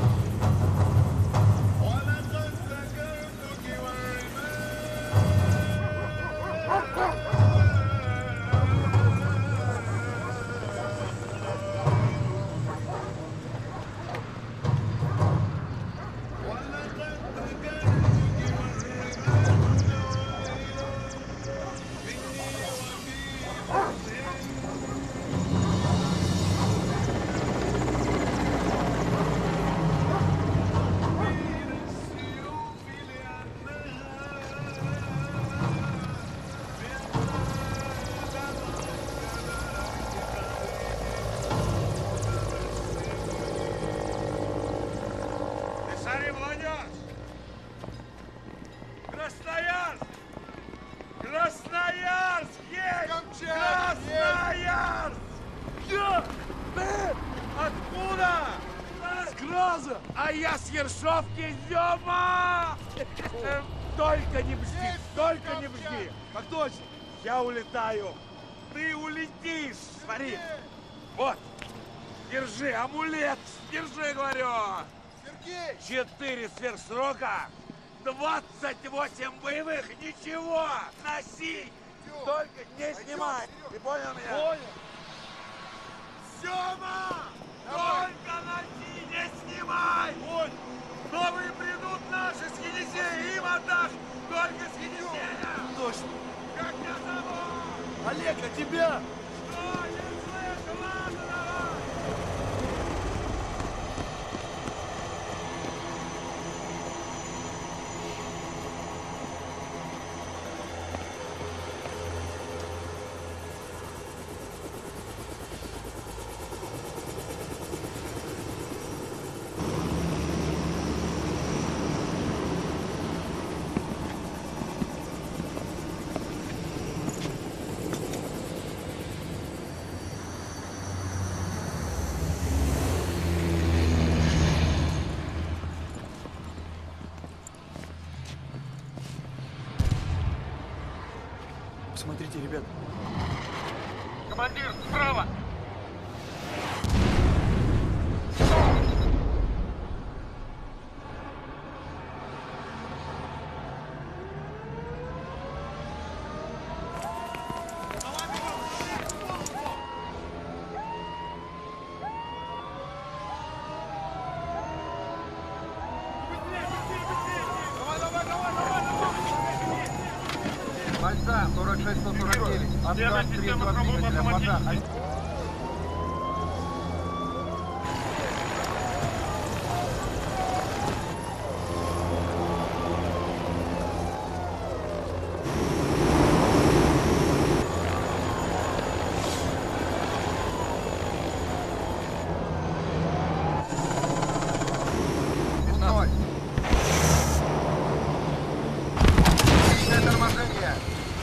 ولقد ذكرتك Писали, молодежь! Красноярск! Красноярск есть! Красноярск! Откуда? С сразу. А я с Ершовки, Зёма! Только не бжди, только не бжди. Как точно? Я улетаю. Ты улетишь. Смотри. Вот. Держи, амулет. Держи, говорю. Сергей! 4 сверхсрока. 28 боевых. Ничего. Носи. Только не снимай. Ты понял меня? Понял. Сёма! Только носи, не снимай! Понял. Новые придут наши с Енисея, им отдашь! Только с Енисея! Точно! Как тебя зовут? Олег, а тебя? Что? Не слышу, ладно, давай! Смотрите, ребят. Командир, справа! Бойца 46-149. Отказ третьего двигателя. Вода. Торможение.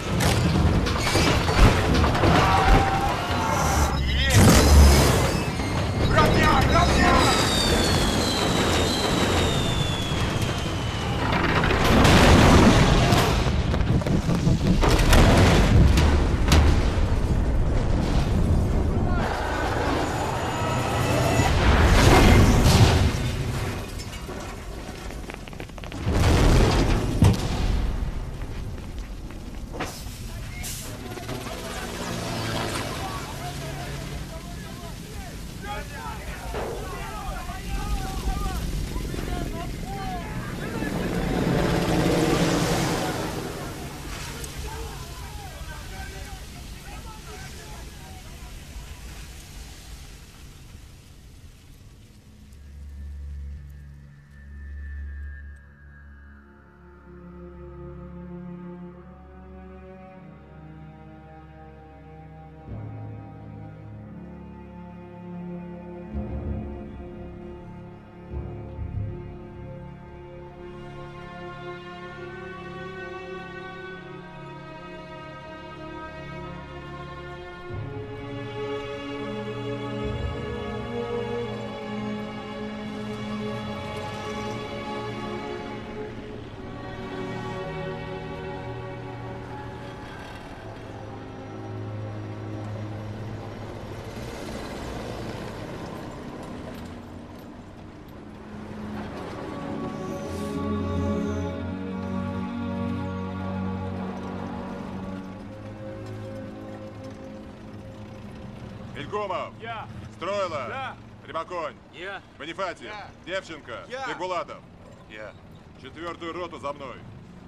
Ильгумов! Я! Стройло! Я! Рябоконь! Я! Бонифатьев! Я! Девченко! Я! Бекбулатов! Я. 4-ю роту за мной!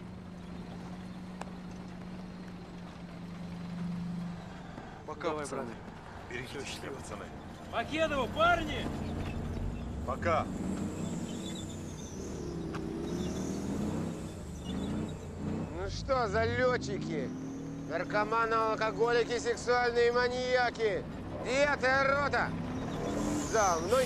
Пока, пацаны. Берегите себя, пацаны. Покедову, парни! Пока! Ну что за летчики? Наркоманы, алкоголики, сексуальные маньяки. 9-я рота. За мной.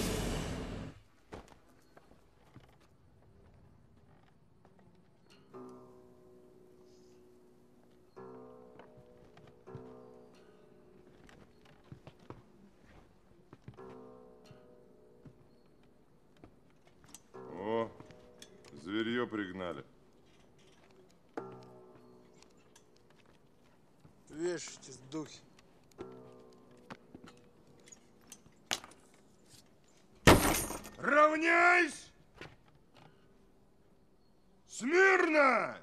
Вешайтесь, духи. Равняйсь! Смирно!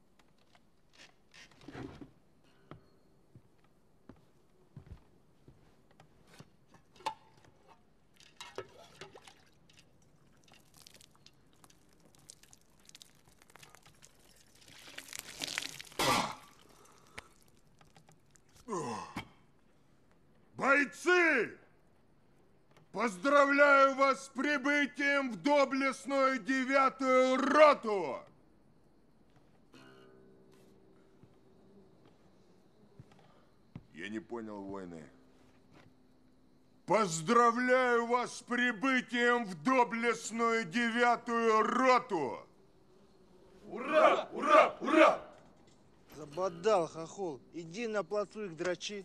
Бойцы! Поздравляю вас с прибытием в доблестную 9-ю роту! Я не понял, воины. Поздравляю вас с прибытием в доблестную 9-ю роту! Ура! Ура! Ура! Забодал, хохол. Иди на плацу их дрочи.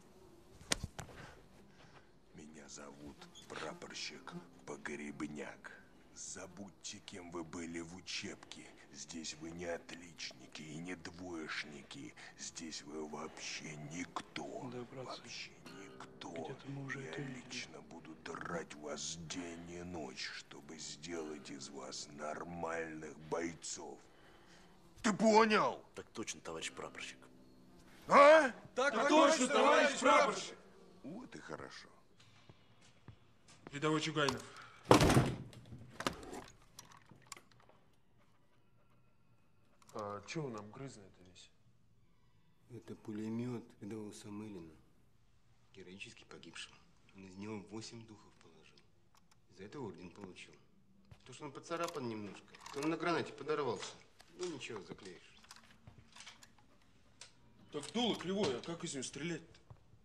Меня зовут прапорщик Погребняк. Забудьте, кем вы были в учебке. Здесь вы не отличники и не двоечники. Здесь вы вообще никто. Да, братцы, вообще никто. где-то мы уже Я это видели. лично буду драть вас день и ночь, чтобы сделать из вас нормальных бойцов. Ты понял? Так точно, товарищ прапорщик. А? Так точно, товарищ прапорщик. Вот и хорошо. Рядовой Чугайнов. А чего нам грызно-то весь? Это пулемет рядового Самылина, героически погибшего. Он из него 8 духов положил. За это орден получил. То, что он поцарапан немножко, то он на гранате подорвался. Ну ничего, заклеишь. Так дуло кривое, а как из него стрелять-то?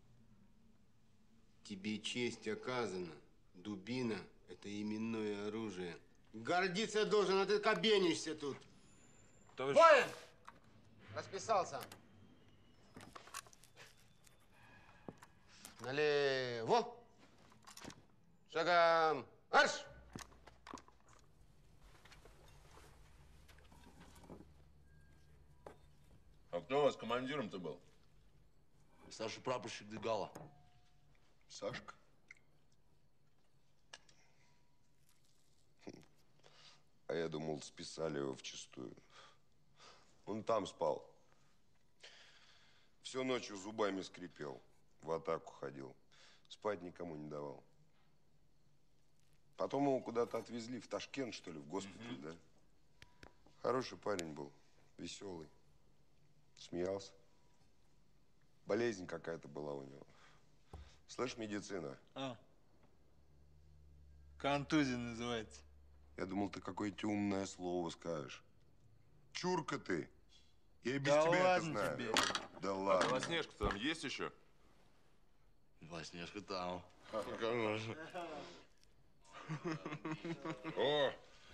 Тебе честь оказана. Дубина – это именное оружие. Гордиться должен, а ты кабенишься тут. Товарищ... Воин! Расписался. Налево. Шагом марш! А кто у вас командиром-то был? Старший прапорщик Дегала. Сашка? А я думал, списали его вчистую. Он там спал. Всю ночью зубами скрипел. В атаку ходил. Спать никому не давал. Потом его куда-то отвезли, в Ташкент, что ли, в госпиталь, да? Хороший парень был, веселый. Смеялся. Болезнь какая-то была у него. Слышь, медицина. Контузия называется. Я думал, ты какое-то умное слово скажешь. Чурка ты. Я и без Да тебя это ладно знаю. тебе. Да ладно. Белоснежка там есть еще? Белоснежка там. О!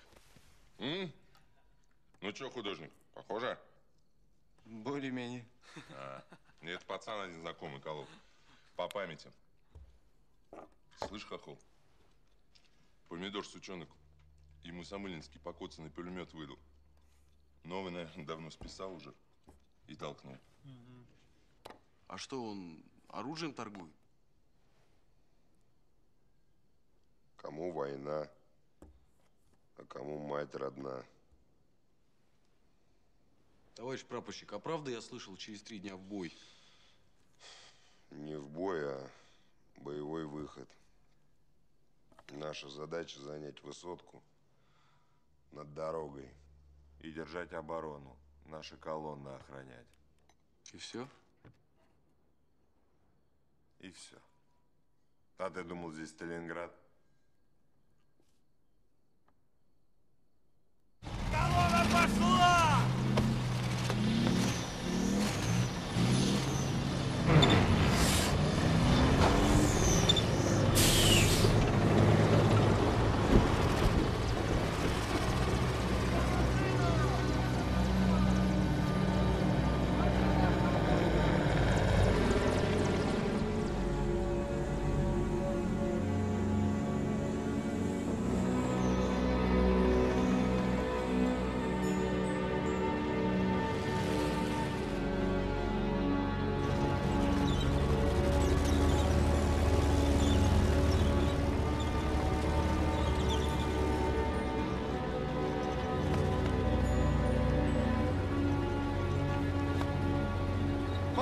Ну что, художник, похоже? Более-менее. Нет, пацан один знакомый колол. По памяти. Слышь, хохол, помидор сучонок. Ему Самылинский покоцанный пулемет выдал. Новый, наверное, давно списал уже и толкнул. А что, он оружием торгует? Кому война, а кому мать родна. Товарищ прапорщик, а правда я слышал, через 3 дня в бой? Не в бой, а боевой выход. Наша задача занять высотку над дорогой и держать оборону. Наши колонны охранять. И все? И все. А ты думал, здесь Сталинград? Колонна пошла!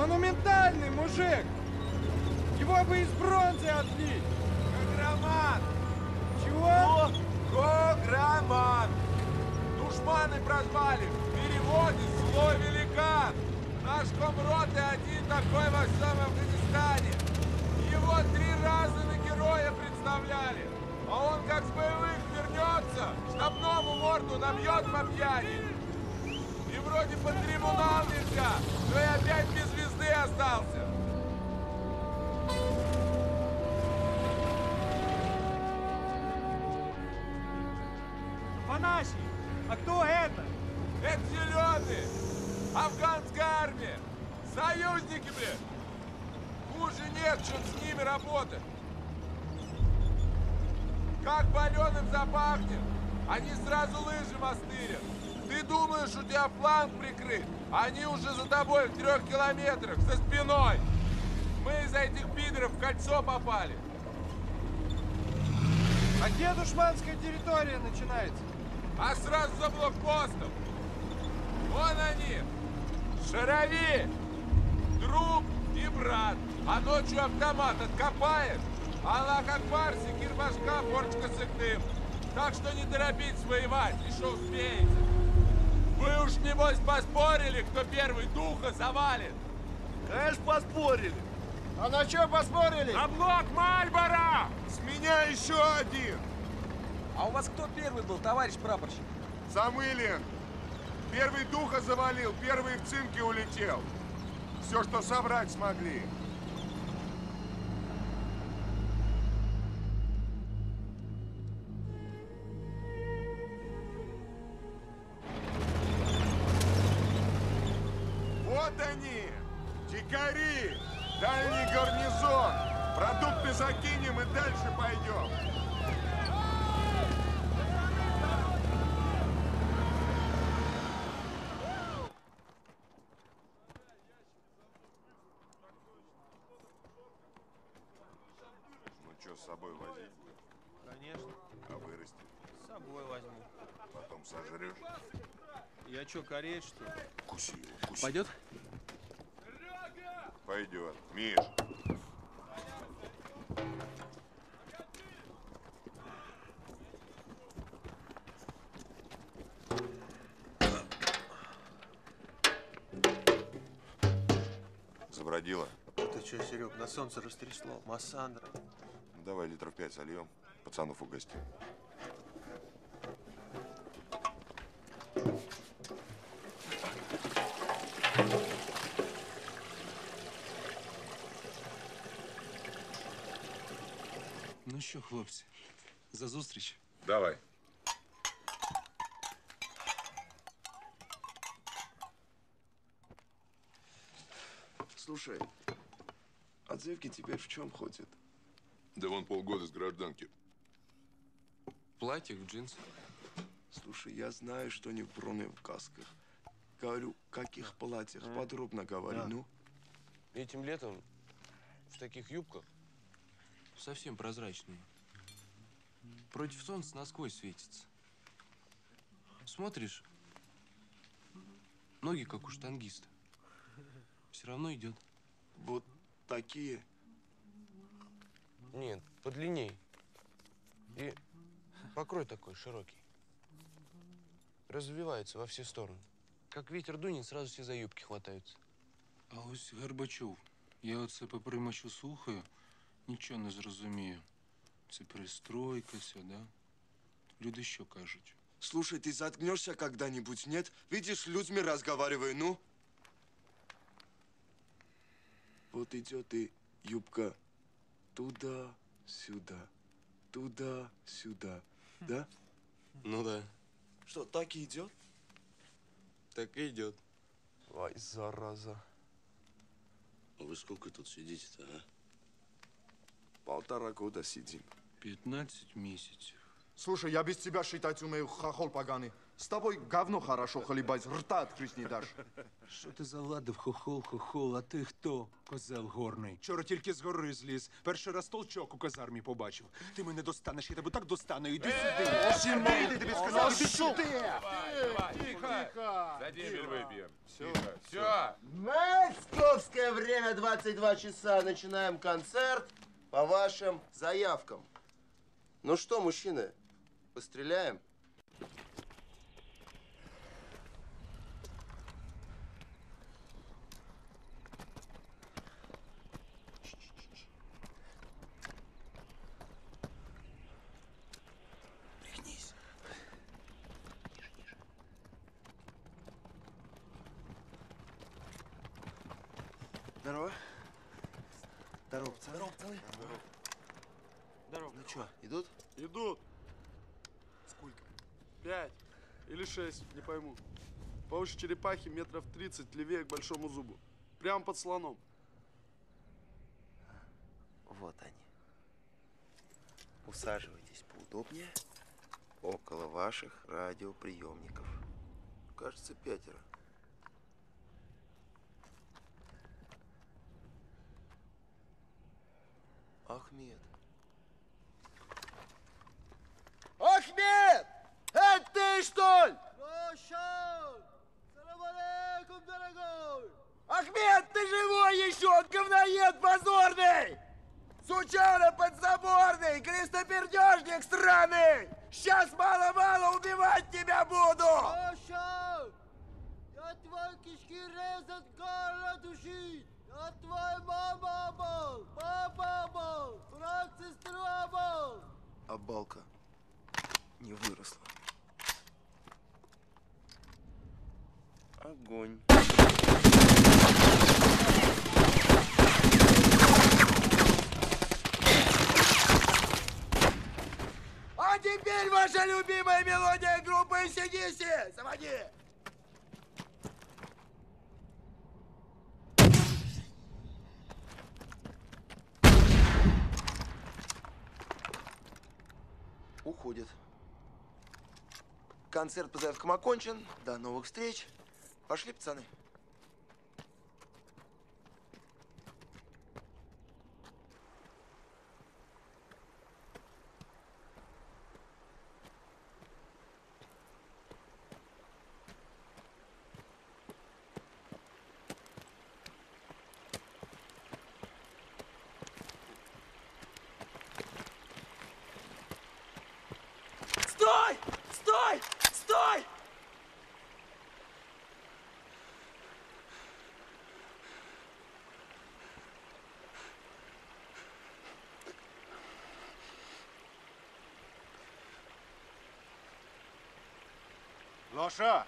Монументальный мужик! Его бы из бронзы отлить! Каграман! Чего? Каграман! Душманы прозвали! В переводе злой великан! Наш комроты один такой во всем Афганистане! Его 3 раза на героя представляли! А он как с боевых вернется, штабному морду набьет по пьяни! И вроде под трибунал нельзя, но и опять без звезды остался! Афанасий, а кто это? Это зеленые! Афганская армия! Союзники, блин! Хуже нет, чем с ними работать! Как паленым запахнет, они сразу лыжи мастырят. Ты думаешь, у тебя фланг прикрыт? Они уже за тобой в 3 километрах, за спиной! Мы из-за этих пидоров в кольцо попали! А где душманская территория начинается? А сразу за блокпостом! Вон они! Шарови! Друг и брат! А ночью автомат откопает! Она как Барси, кирбашка, порчка сыктым. Так что не торопитесь воевать, еще успеете. Вы уж, небось, поспорили, кто первый духа завалит? Конечно, поспорили. А на что поспорили? На блок Мальборо! С меня еще один! А у вас кто первый был, товарищ прапорщик? Самылин! Первый духа завалил, первый в цинке улетел. Все, что собрать смогли. Вот они! Дикари! Дальний гарнизон! Продукты закинем и дальше пойдем! Ну что, с собой возить будешь? Конечно. А вырасти? С собой возьму. Потом сожрешь? Я что, кореец, что ли? Куси его, куси. Пойдет? Пойдет. Миш! Забродила? Ты что, Серег, на солнце растрясло? Массандра. Ну, давай литров 5 сольем. Пацанов угостим. Ну що, хлопці, за зустріч. Давай. Слушай, а девки теперь в чем ходят? Да вон полгода с гражданки. В платьях, в джинсах. Слушай, я знаю, что они в броне в касках. Говорю, каких платьях? Подробно говори, Да. ну. Этим летом в таких юбках совсем прозрачные. Против солнца насквозь светится. Смотришь, ноги как у штангиста. Все равно идет. Вот такие? Нет, подлинней. И покрой такой широкий. Развивается во все стороны. Как ветер дунет, сразу все за юбки хватаются. А ось Горбачов, я оце попримачу слухаю, нічого не зрозумію. Це пристройка ця, да? Люди що кажуть? Слушай, ты заткнешься когда-нибудь, нет? Видишь, с людьми разговариваю, ну. Вот идет и юбка туда-сюда, туда-сюда, да? Ну да. Что, так и идет? Так и идет. Ай, зараза. Вы сколько тут сидите-то, а? 1,5 года сидим. 15 месяцев. Слушай, я без тебя считать умею, хохол поганый. С тобой говно хорошо хлебать, рта открыть не дашь. Що ти заладив, хохол, а ти хто? Козел горний. Вчора тільки з гори зліз. Перший раз толчок у казармі побачив. Ти мене достанеш, я тебе так достану. Іди сюди. Иди, тебе сказал, иди сюда. Тихо. За дембель выпьем. Тихо. Все. Московское время 22 часа. Начинаем концерт по вашим заявкам. Ну что, мужчины, постреляем? Здорово. Здорово, пацаны. Здорово, пацаны. Здорово. Ну что, идут? Идут. Сколько? 5 или 6, не пойму. По уши черепахи метров 30 левее к большому зубу. Прямо под слоном. Вот они. Усаживайтесь поудобнее около ваших радиоприемников. Кажется, 5. Ахмед. Ахмед! Это ты, что ли? Рошан! Салам алейкум, дорогой! Ахмед, ты живой еще, говноед позорный! Сучара подзаборный, крестопердежник сраный! Сейчас мало-мало убивать тебя буду! Рошан! Я твои кишки резать, горло душить! Я твой мама был! Папа был! Брат, сестра был! А балка не выросла. Огонь. А теперь ваша любимая мелодия группы AC/DC. Заводи! Уходит. Концерт по заявкам окончен. До новых встреч. Пошли, пацаны. Стой! Стой! Стой! Лоша!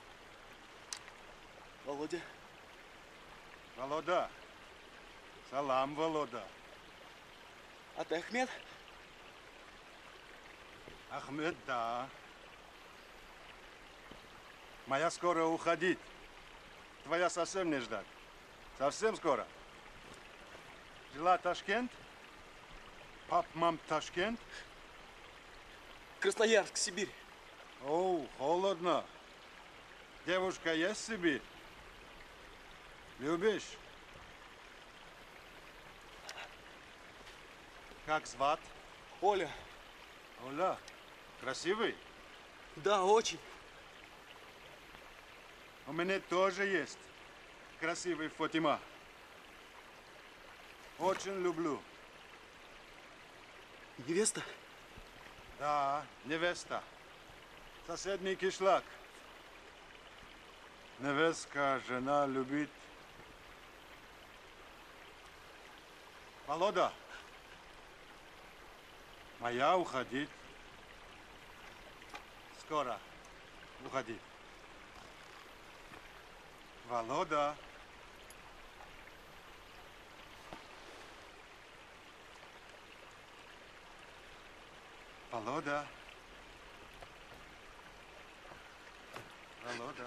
Володя. Волода. Салам, Волода. А ты Ахмед? Ахмед, да. Моя скоро уходить. Твоя совсем не ждать. Совсем скоро. Жила Ташкент? Пап, мам, Ташкент? Красноярск, Сибирь. О, холодно. Девушка есть Сибирь? Любишь? Как звать? Оля. Оля. Красивый? Да, очень. У меня тоже есть красивый Фатима. Очень люблю. Невеста? Да, невеста. Соседний кишлак. Невестка, жена любит. Волода. Моя уходить. Скоро уходить. Волода. Волода. Волода.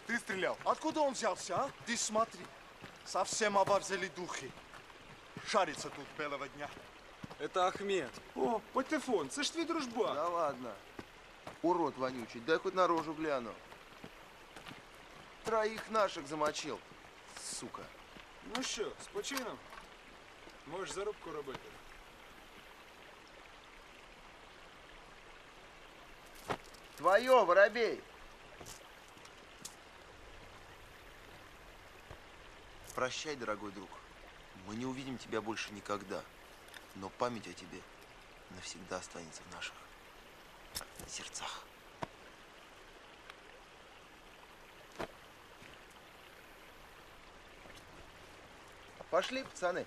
Ты стрелял. Откуда он взялся, а? Ты смотри. Совсем оборзели духи. Шарится тут белого дня. Это Ахмед. О, Патефон, це ж твій дружба. Да ладно. Урод вонючий, дай хоть на рожу гляну. Троих наших замочил, сука. Ну що, з почином? Можеш зарубку робити. Твое, воробей! Прощай, дорогой друг. Мы не увидим тебя больше никогда. Но память о тебе навсегда останется в наших сердцах. Пошли, пацаны.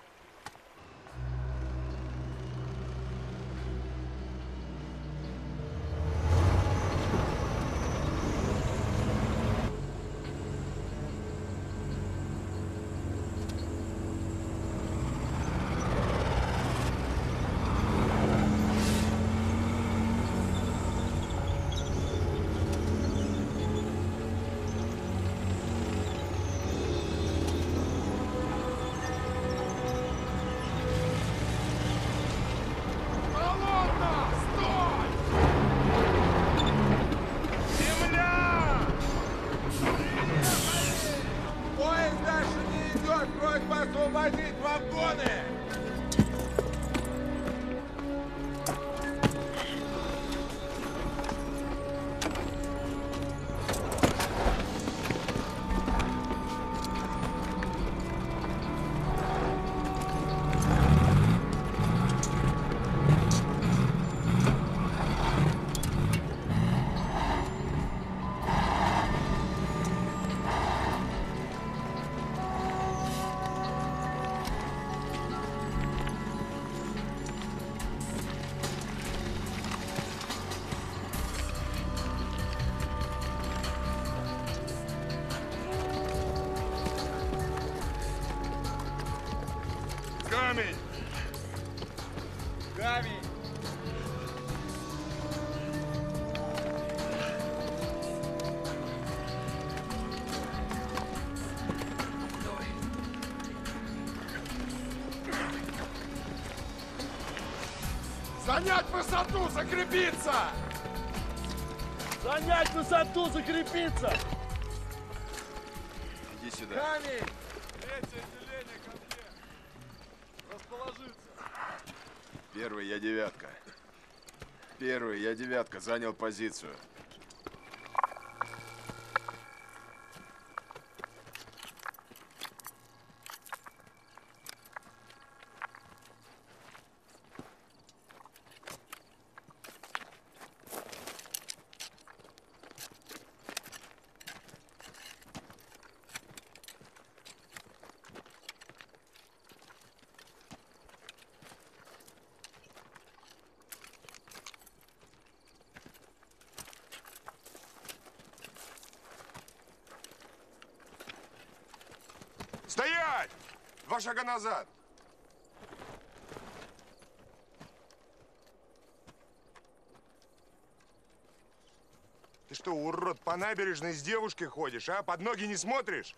Освободить вагоны! Камень! Камень! Занять высоту, закрепиться! Занять высоту, закрепиться! Иди сюда. Камень! Третье отделение ко мне. Расположиться. Первый, я девятка. Первый, я девятка, занял позицию. Стоять! 2 шага назад! Ты что, урод, по набережной с девушкой ходишь, а? Под ноги не смотришь?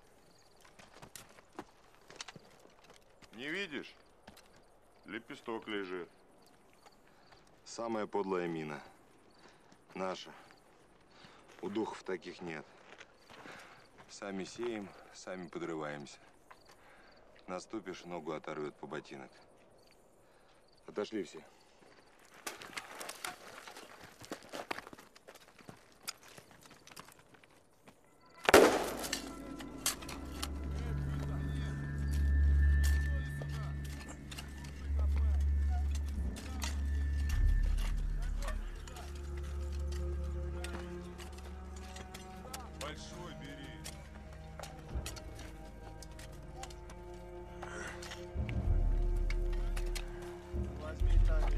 Не видишь? Лепесток лежит. Самая подлая мина. Наша. У духов таких нет. Сами сеем, сами подрываемся. Наступишь, ногу оторвет по ботинок. Отошли все. Большой бери. Возьми танк.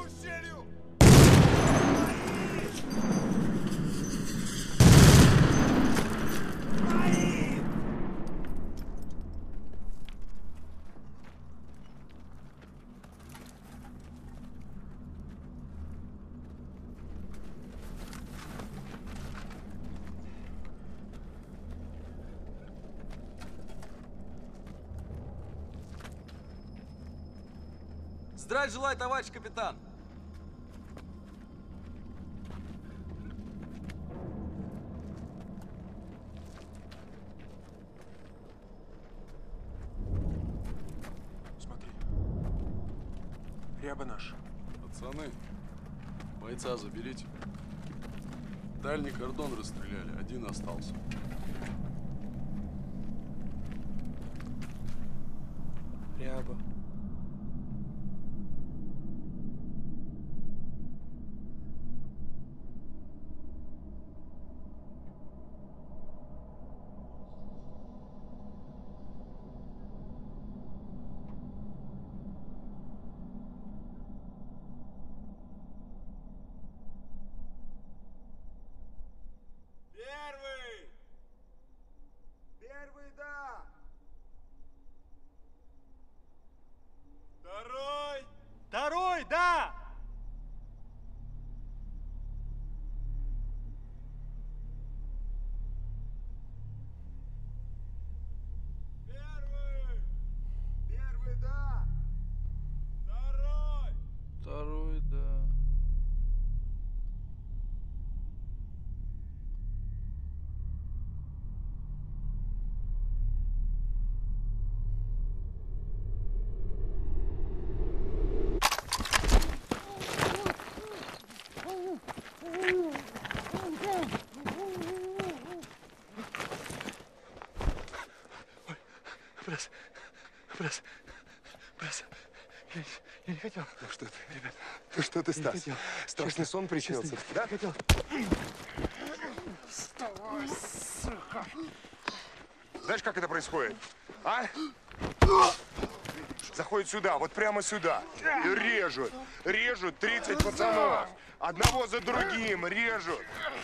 ущелью! Здравия желаю, товарищ капитан! Смотри. Ряба наш. Пацаны, бойца заберите. Дальний кордон расстреляли, один остался. Ряба. Первый! Первый, да! Второй! Второй, да! Первый! Первый, да! Второй! Второй, да. Брас, я не хотел. Ну что ты, ребят? Ну что ты, Стас? Страшный сон приснился, да? Хотел. Вставай, сука! Знаешь, как это происходит? А? Заходят сюда, вот прямо сюда. И режут. Режут 30 пацанов. Одного за другим режут.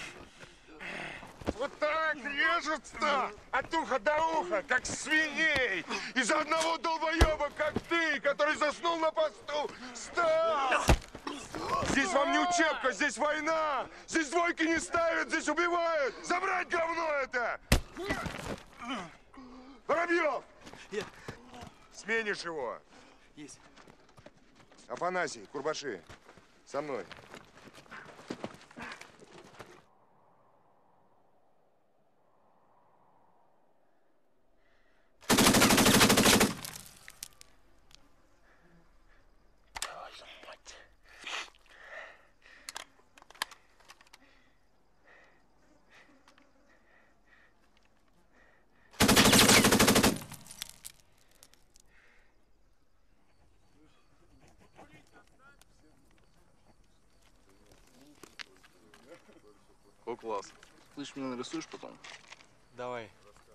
Вот так режутся от уха до уха, как свиней. Из-за одного долбоеба, как ты, который заснул на посту. Стас! Здесь вам не учебка, здесь война. Здесь двойки не ставят, здесь убивают. Забрать говно это! Воробьев! Сменишь его. Есть. Афанасий, Курбаши, со мной. О, класс. Слышь, меня нарисуешь потом? Давай.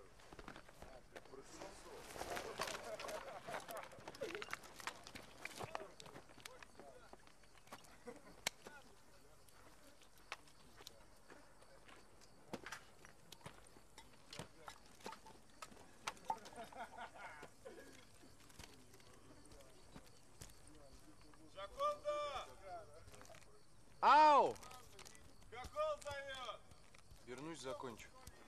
Ау! Хохол зовет! Вернусь, закончу.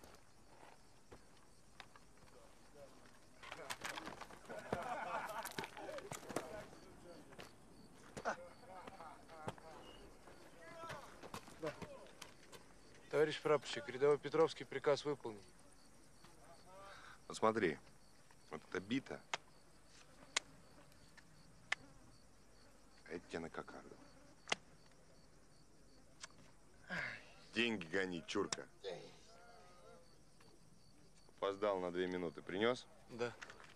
Товарищ прапорщик, рядовой Петровский приказ выполнен. Вот смотри, вот эта бита, а это тебе на кокарду. Деньги гони, чурка. Опоздал на 2 минуты. Принес? Да.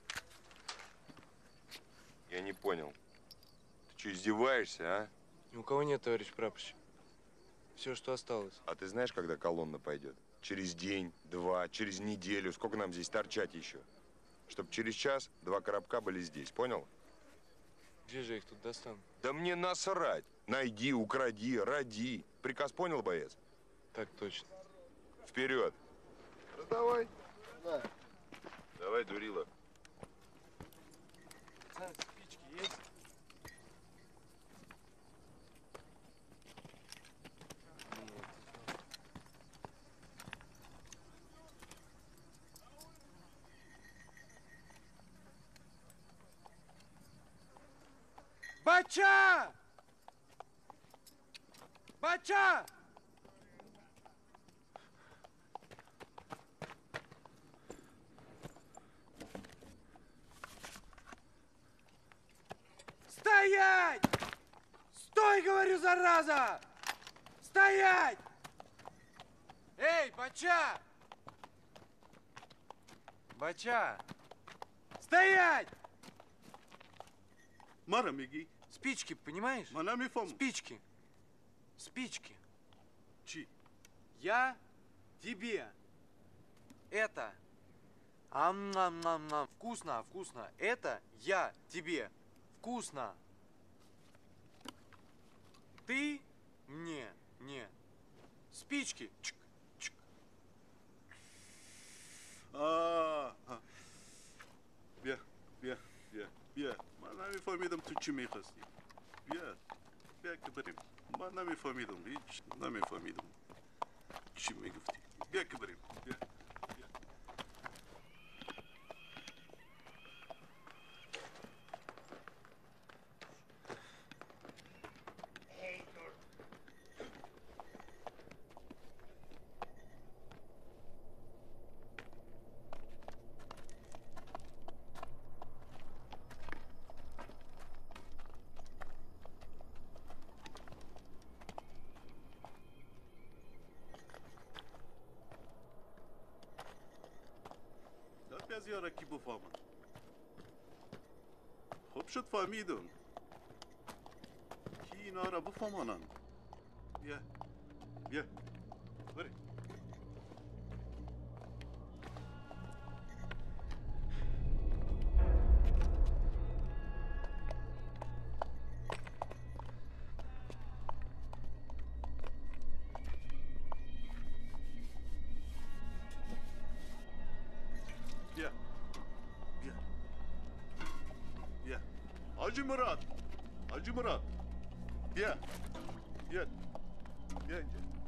Я не понял. Ты что, издеваешься, а? Ни у кого нет, товарищ прапорщик. Все, что осталось. А ты знаешь, когда колонна пойдет? Через день, 2, через неделю. Сколько нам здесь торчать еще? Чтоб через час 2 коробка были здесь, понял? Где же я их тут достану? Да мне насрать. Найди, укради, роди. Приказ понял, боец? Так точно. Вперед. Давай. Да. Давай, дурила. Пацаны, спички есть? Бача! Бача! Стоять! Стой, говорю, зараза! Стоять! Эй, Бача! Бача! Стоять! Мара, Миги. Спички, понимаешь? Манами фом. Спички. Спички. Чи? Я тебе. Это. Ам-нам-нам-нам. Вкусно, вкусно. Это я тебе. Вкусно. Ты мне. Не. Спички. Чик, чик. Бия, бия, бия, бия. Манами фомидам тучими хасти. Бия. Бия кибарим. Манами фомидам. Hiç nami фомидам. Чими гифти. Бия кибарим. Бия. Опять я ракибу фама. Хоп шот фамидон. Ки нара бу фаманан. Я. Я. Бери. Я. Я. Я. Hacı Murat. Hacı Murat. Ya. Ya. Ya.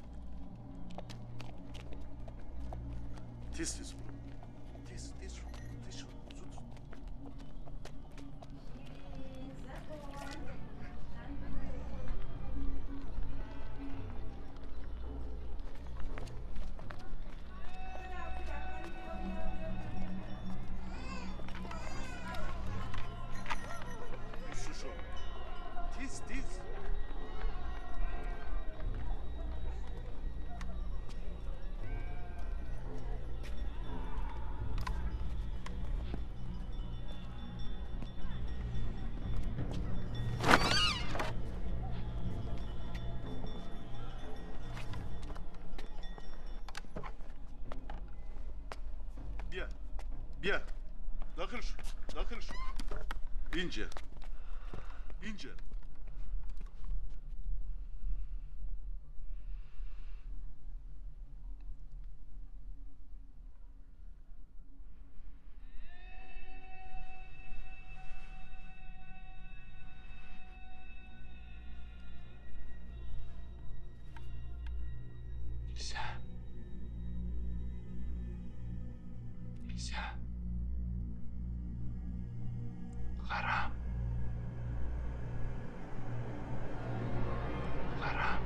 Tez tez. Tez tez. Tez. Tut. Şu. Tez tez. Bia. Bia. Dakhil şu. Dakhil şu. İnce. İnce. Нельзя. Нельзя. Харам. Харам.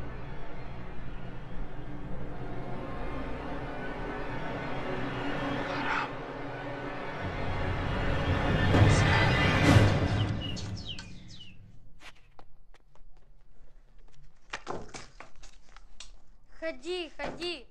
Харам. Ходи, ходи.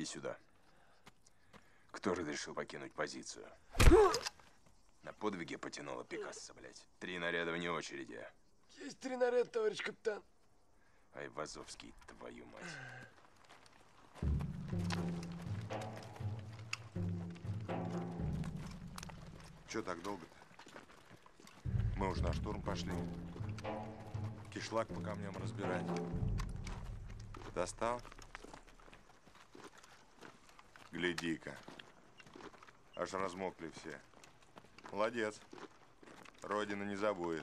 сюда. Кто разрешил покинуть позицию? На подвиге потянуло Пикассо, блядь. 3 наряда вне очереди. Есть 3 наряда, товарищ капитан. Айвазовский, твою мать. Че так долго-то? Мы уж на штурм пошли. Кишлак по камням разбирать. Достал? Гляди-ка. Аж размокли все. Молодец. Родина не забудет.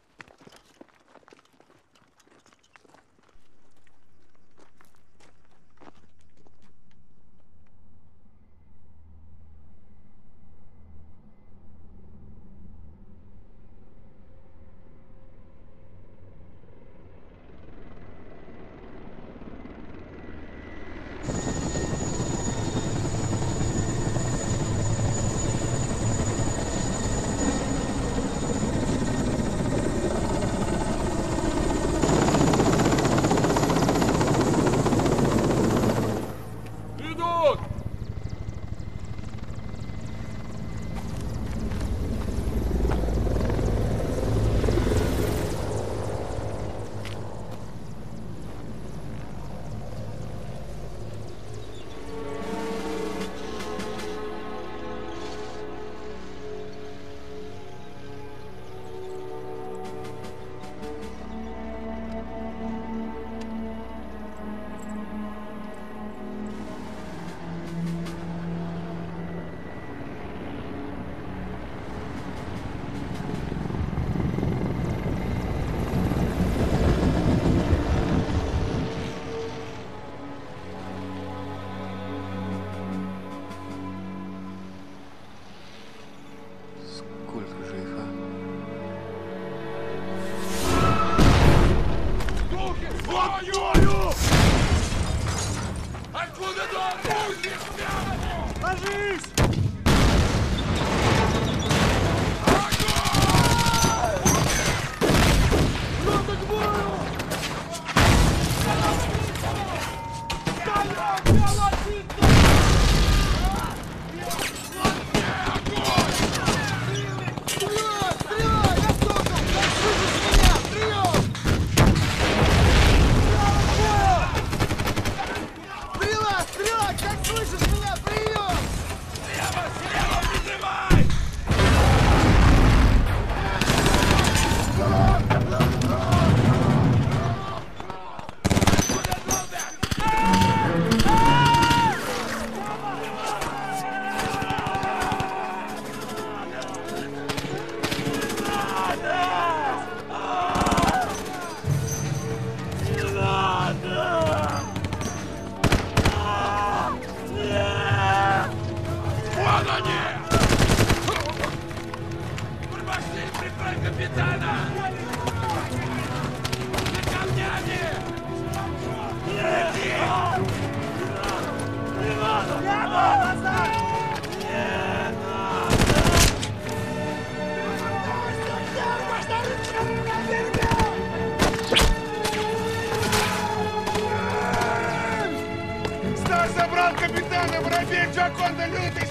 Стас забрал капитана, воробей Джаконда лютый,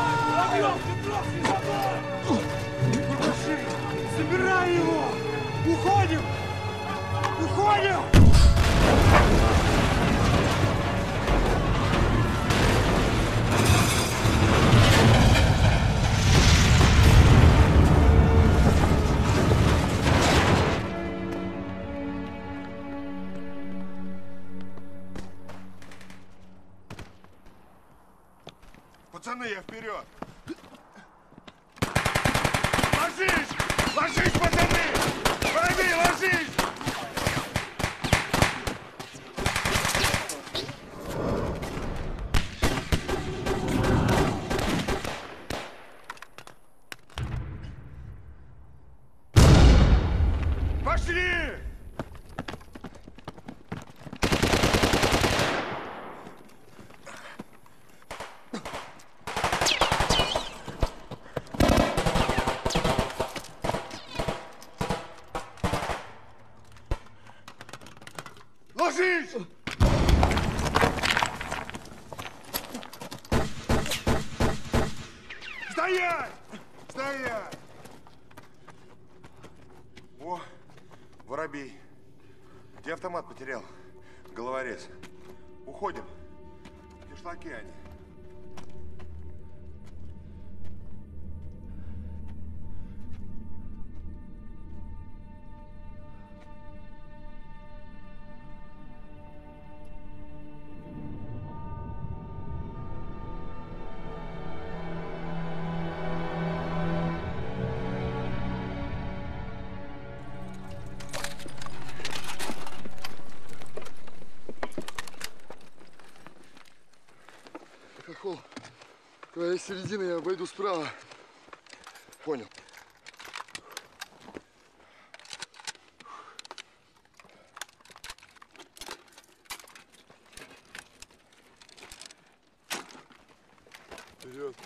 собой! Забирай его! Уходим! Уходим! Пацаны, я вперед! Ложись! Ложись, пацаны! Воробей, ложись! Пошли! Ложись! Я автомат потерял. Головорез. Уходим. Кишлаки они. Хохол, твоя середина, я обойду справа. Понял. Вперед.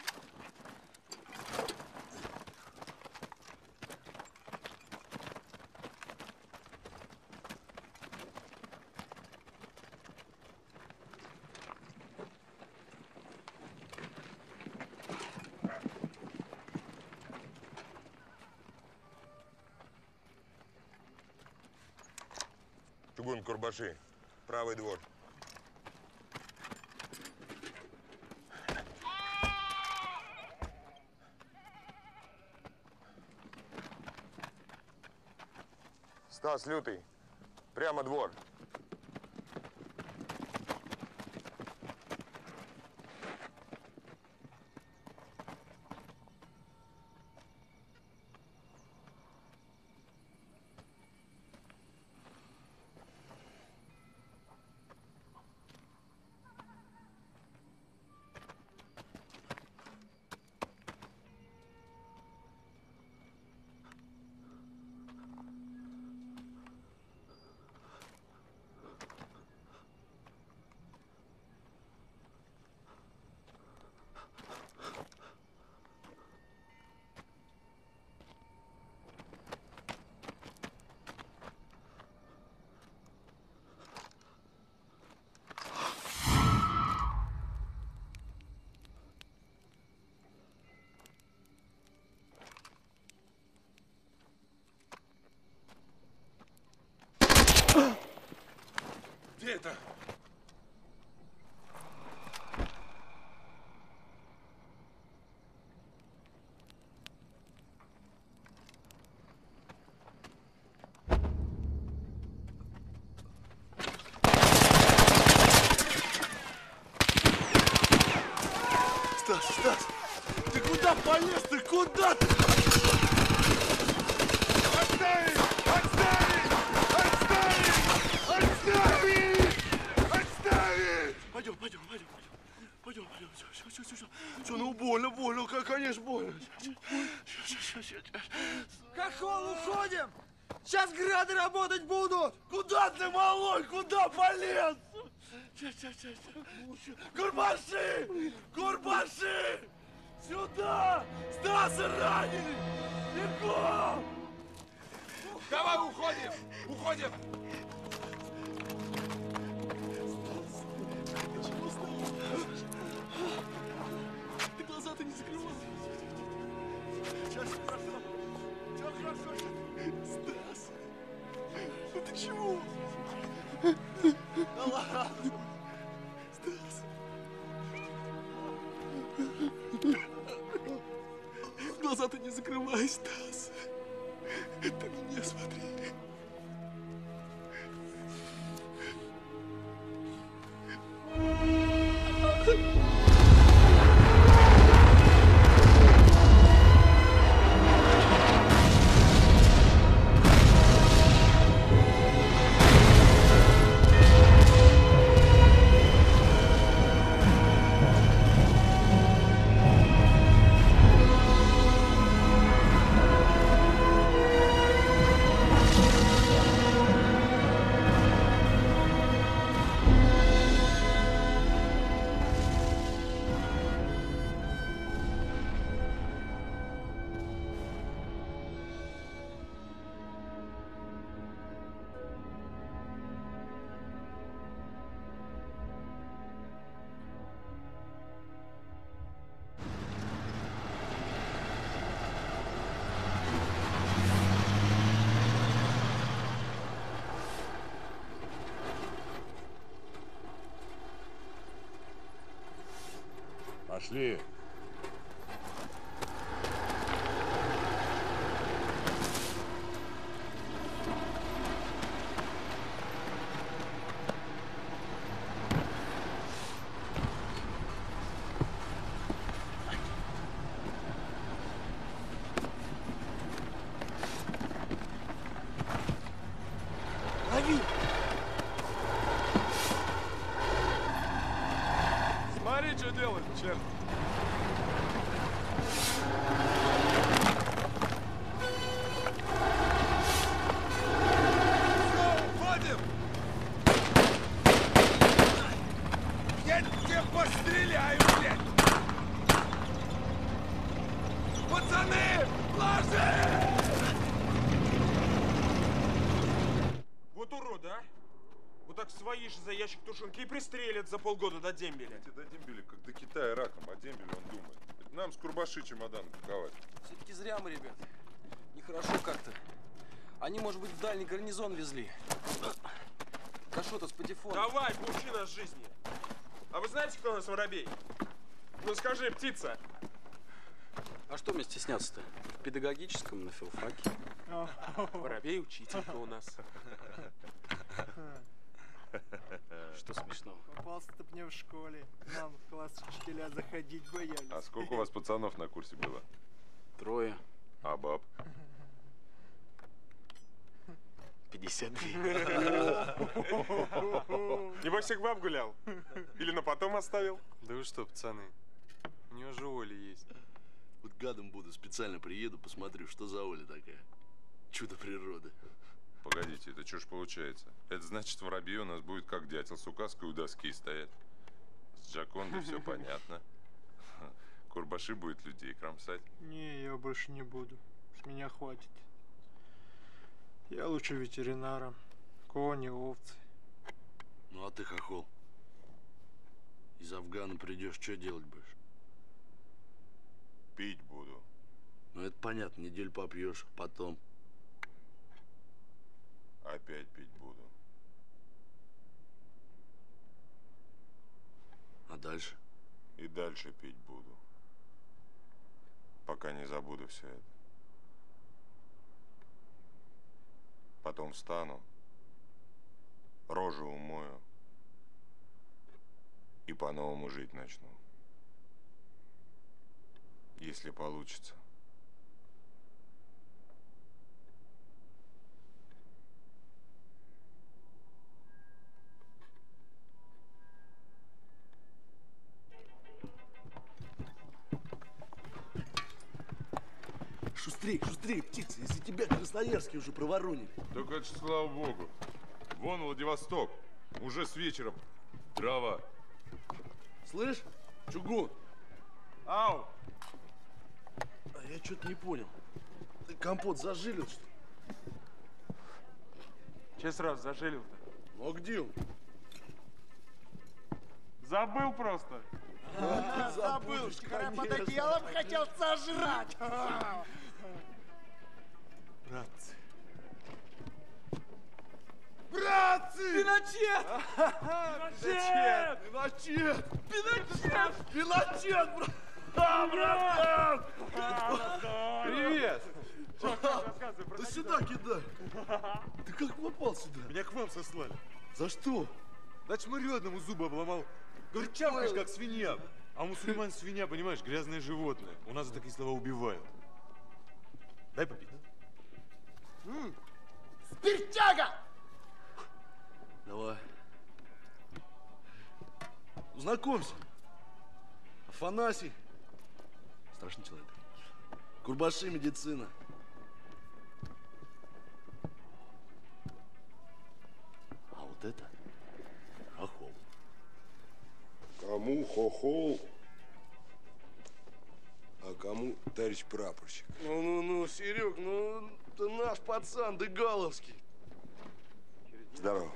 Чугун Курбаши. Правый двор. Стас, Лютый. Прямо двор. Где это? Стас, ты куда полез? Ты куда? Отставить! Отставить! Отставить! Отставить! Отставить! Пойдем. Все, ну больно, конечно, больно. Хохол, уходим! Сейчас грады работать будут! Куда ты, малой? Куда полез? Курбаши! Сюда! Стаса ранили! Бегом! Давай уходим! Уходим! Ты глаза-то не закрывай. Сейчас хорошо. Все хорошо. Стас, ну ты чего? Да ладно. Стас. Глаза-то не закрывай, Стас. Ты мне смотри. Пошли. Лови! Смотри, что делает, черт. Уходим! Я тебе постреляю, блядь! Пацаны, ложи! Вот уроды, а? Вот так своишь за ящик тушенки и пристрелят за полгода до дембеля. До дембеля, как до Китая раком, а дембель он думает. Это нам с Курбаши чемодан паковать. Все-таки зря мы, ребят. Нехорошо как-то. Они, может быть, в дальний гарнизон везли. Кашота с патефоном. Давай, поучи нас жизни. А вы знаете, кто у нас воробей? Ну скажи, птица. А что мне стесняться-то? В педагогическом, на филфаке. Воробей учителька у нас. Что смешного? Попался-то мне в школе. Нам в класс учителя заходить боялись. А сколько у вас пацанов на курсе было? 3. А баб? 52. Небось, всех баб гулял? Или на потом оставил? Да вы что, пацаны, у него же Оля есть. Вот гадом буду, специально приеду, посмотрю, что за Оля такая. Чудо природы. Погодите, это что ж получается? Это значит, воробей у нас будет как дятел с указкой у доски стоять. С Джакондой все понятно. Курбаши будет людей кромсать. Не, я больше не буду. С меня хватит. Я лучше ветеринаром. Кони, овцы. Ну а ты, хохол, из Афгана придешь, что делать будешь? Пить буду. Ну это понятно, неделю попьешь, потом. Опять пить буду. А дальше? И дальше пить буду. Пока не забуду все это. Потом встану, рожу умою и по-новому жить начну. Если получится. Шустрей, шустрей, птица, если тебя красноярские уже проворонили. Так это ж слава богу. Вон Владивосток. Уже с вечера дрова. Слышь, чугун? Ау! А я что-то не понял. Ты компот зажилил, что ли? Че сразу зажилил-то? Ну а где он? Забыл просто. Забыл, Вчера под одеялом хотел сожрать. Братцы. Братцы! Пиночет! Пиночет! Пиночет! Пиночет, брат! Да, братан! Привет! Да сюда кидай! Ты как попал сюда? Меня к вам сослали. За что? Да чмырёдному зубы обломал. Говорит, чавкаешь, как свинья. А мусульман свинья, понимаешь, грязное животное. У нас за такие слова убивают. Дай попить. Спиртяга! Давай. Знакомься. Афанасий. Страшный человек. Курбаши, медицина. А вот это хохол. Кому хохол, а кому товарищ прапорщик. Ну, Серег, ну ты наш пацан, Дыгаловский. Здорово.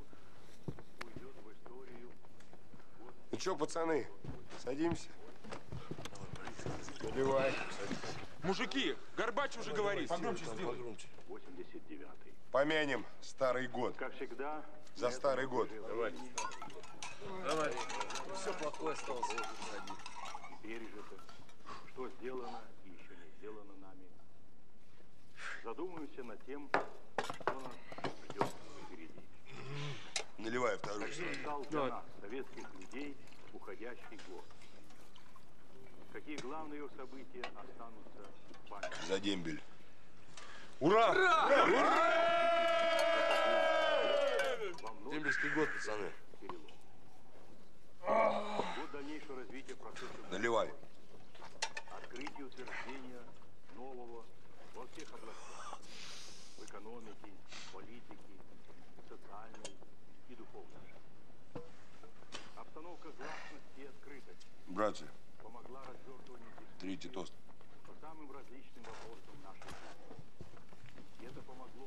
Ну что, пацаны, садимся? Наливай. Мужики, Горбач уже говорит. Погромче сделай. Помянем старый год. Как всегда. За старый год. Давай. Давай. Все плохое осталось. пережито, что сделано и еще не сделано нами. Задумаемся над тем, что нас ждет впереди. Наливай вторую. Стал для нас, советских людей, уходящий год. Какие главные его события останутся в памяти? За дембель. Ура! Ура! Ура! Дембельский год, пацаны. Год дальнейшего развития процесса. Наливай. Открытие утверждения нового во всех областях. В экономике, политике, социальной и духовной. Обстановка гласности и открытости Братцы, помогла развертыванию третий тост. по самым различным вопросам нашей жизни. И это помогло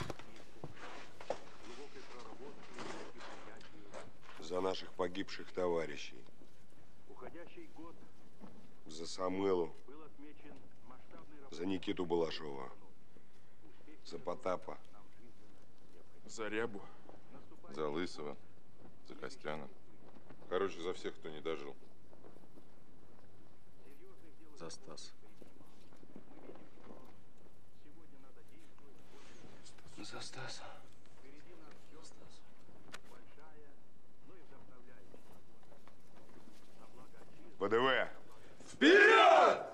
глубокой проработке и принятию. За наших погибших товарищей. Уходящий год За Самылу. был отмечен масштабной работой. За Никиту Балашова. За Потапа. За Рябу. За Лысого. За Костяна. Короче, за всех, кто не дожил. За Стаса. За Стаса. ПДВ. Вперед!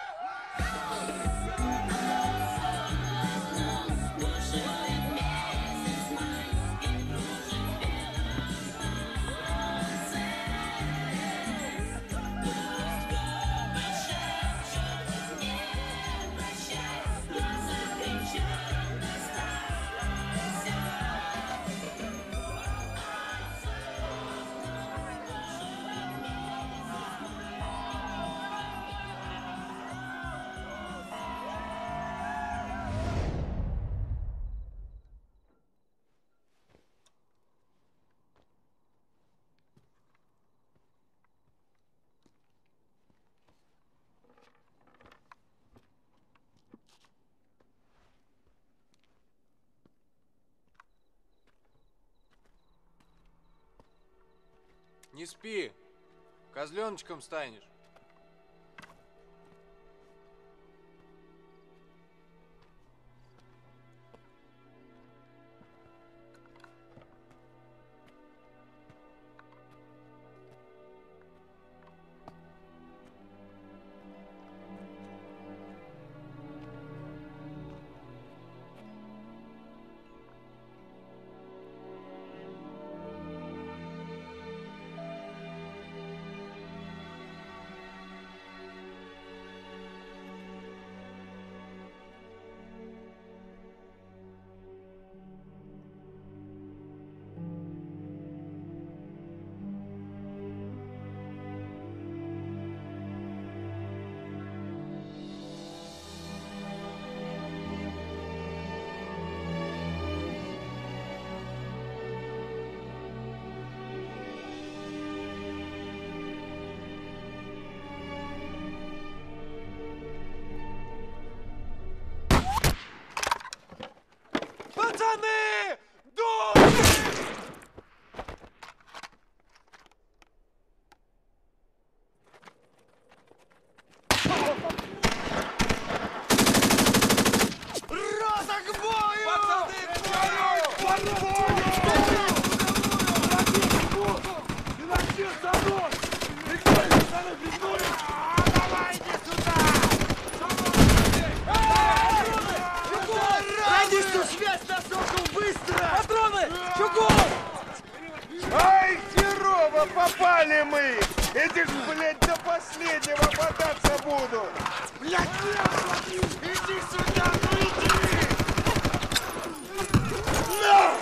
Не спи, козленочком станешь. Пацаны! Дух! Рота к бою! Пацаны, к бою! Давайте сюда! Радисту связь на сокол, быстро! Патроны! Чугун! Ай, херово попали мы! Эти ж, блядь, до последнего бодаться будут! Блядь, нет! Иди сюда, ну иди! На!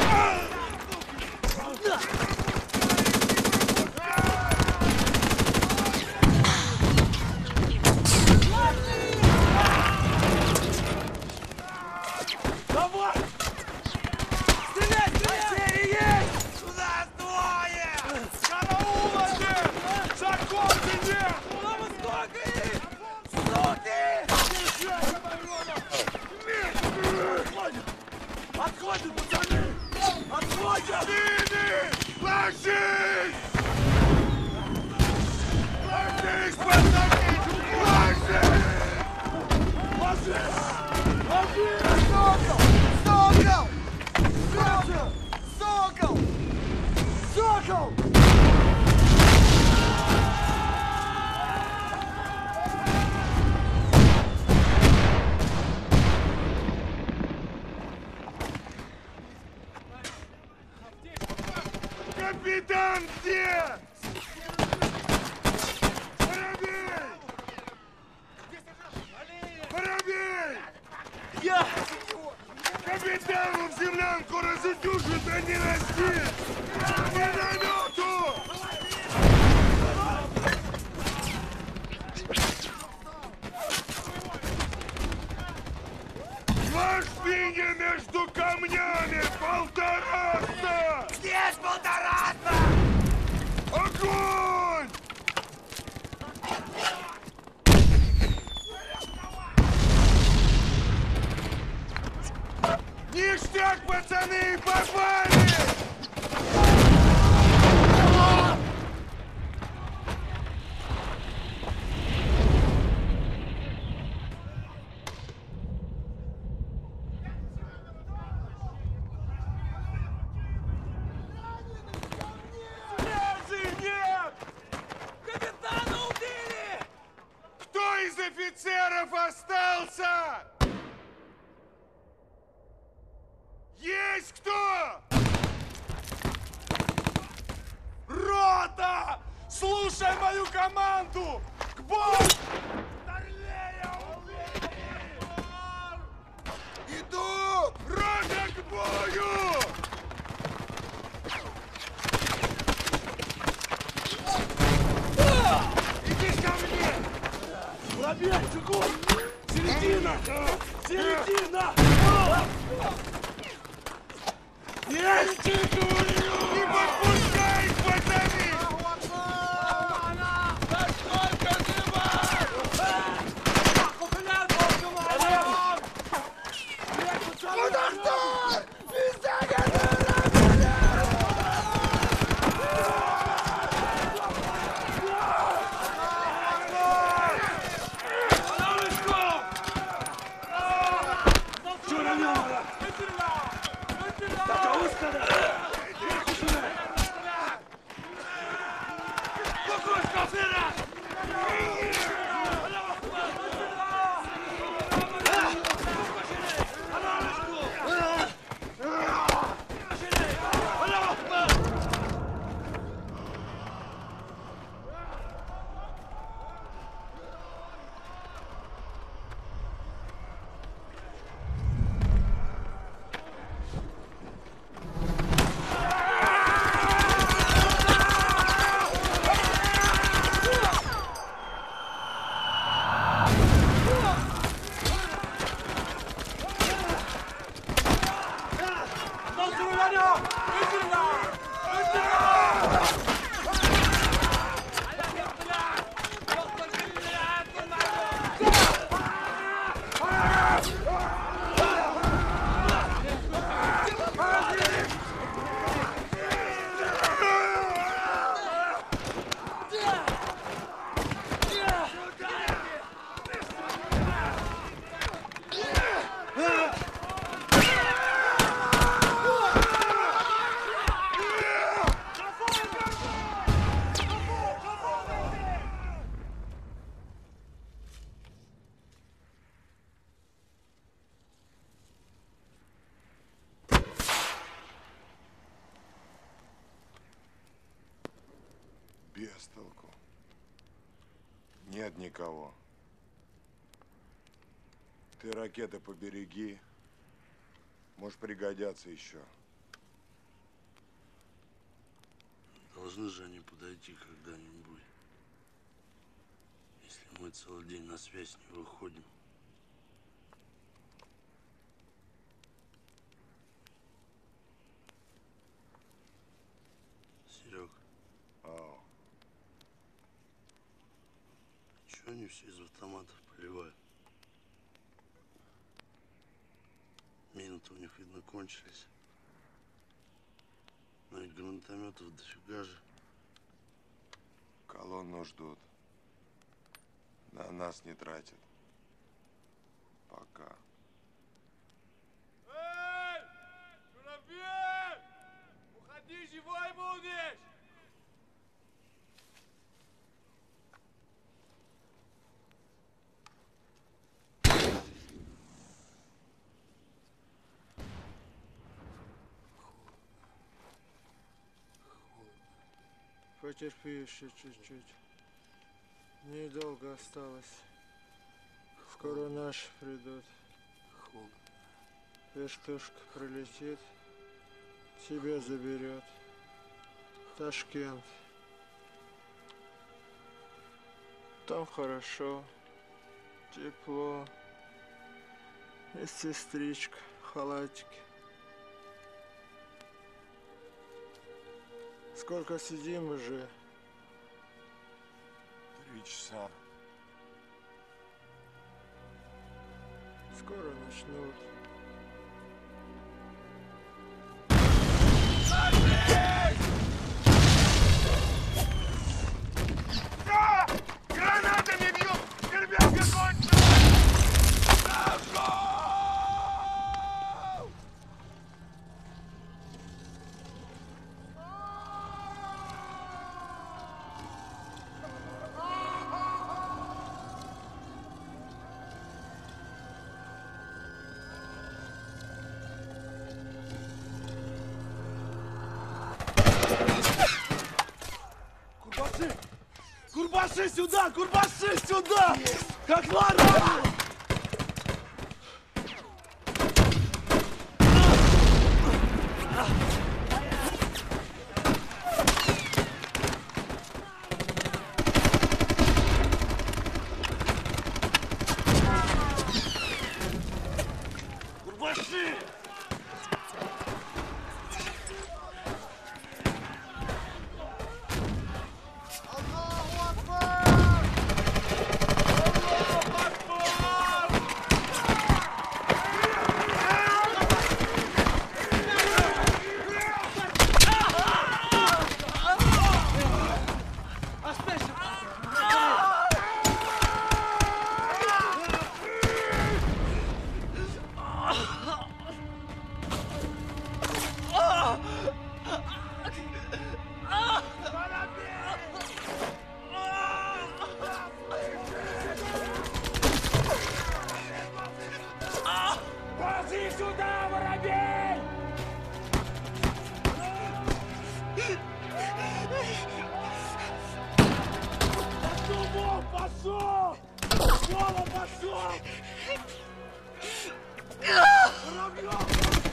Давай! Стреляй, стреляй! Есть! У нас двое! Караула нет! Закончи нет! На востоке! Суки! Сокол! Сокол! Сокол! Сокол! Капитан где? Воробей! Воробей! Я! Капитану в землянку разутюжит, а не настиг! Миномету! Два шпиня между камнями! Полтораста! Здесь полтораста! Огонь! Ништяк, пацаны, попали! Связи нет! Капитана убили! Кто из офицеров остался? Есть кто? Рота! Слушай мою команду! К бою! Иду! Рота, к бою! Иди ко мне! Воробей, чекур! Середина! Середина! Есть! Не подпускай их, пацаны! Куда-то! Без толку. Нет никого. Ты ракеты побереги. Может, пригодятся еще. Должны же они подойти когда-нибудь. Если мы целый день на связь не выходим. Серег. Ау. Чего они все из автоматов поливают? Мины-то у них, видно, кончились. Но и гранатометов дофига же. Колонну ждут. На нас не тратят. Пока. Потерпи еще чуть-чуть. Недолго осталось. Скоро наши придут. Вертушка прилетит, тебя заберет. Ташкент. Там хорошо, тепло. И сестричка, халатики. Сколько сидим уже? 3 часа. Скоро начнут. Гранатами бьют! Терпеть кончилось! Курбаши! Курбаши сюда! Курбаши сюда! Как ладно! Курбаши! Ползи сюда, воробей! Пошел, пошел! Вова, пошел! Воробьев!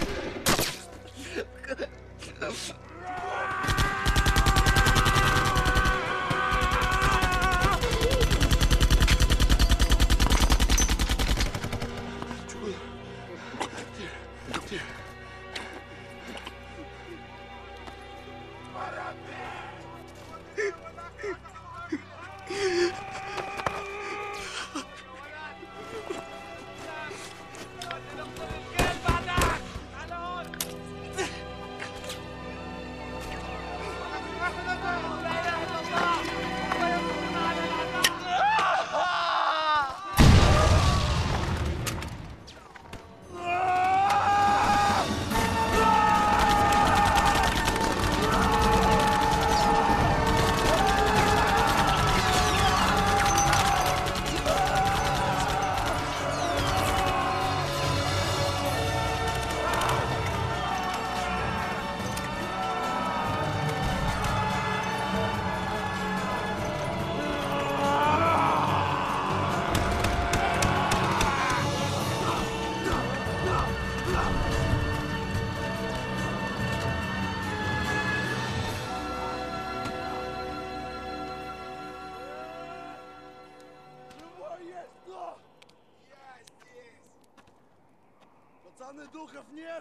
Пацаны, духов нет!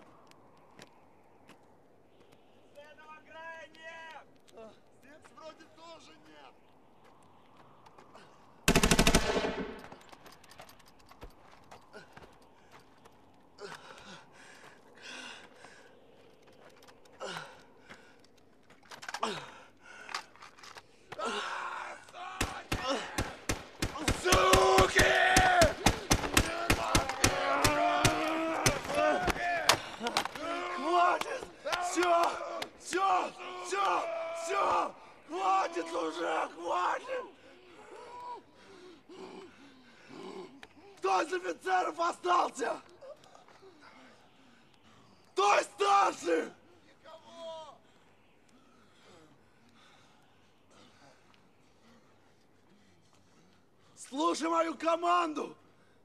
С этого края нет! Здесь вроде тоже нет! Все! Хватит уже! Хватит! Кто из офицеров остался? Кто из старших? Слушай мою команду!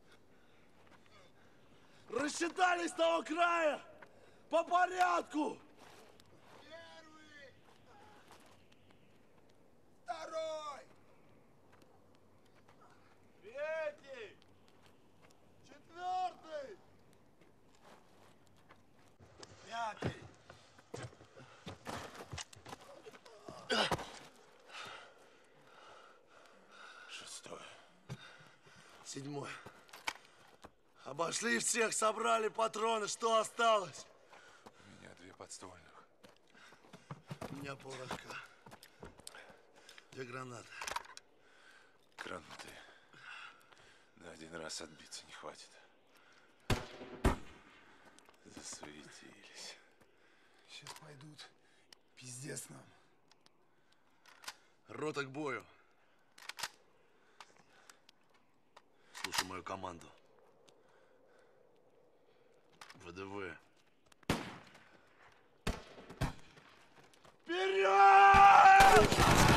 Рассчитались с того края! По порядку! Первый! Второй! Третий! Четвертый! Пятый! Шестой. Седьмой. Обошли всех, собрали патроны. Что осталось? У меня 2 подствольных. У меня полрожка. 2 гранаты. Гранаты. На 1 раз отбиться не хватит. Засуетились. Сейчас пойдут. Пиздец нам. Рота к бою. Слушай мою команду. ВДВ. Вперед!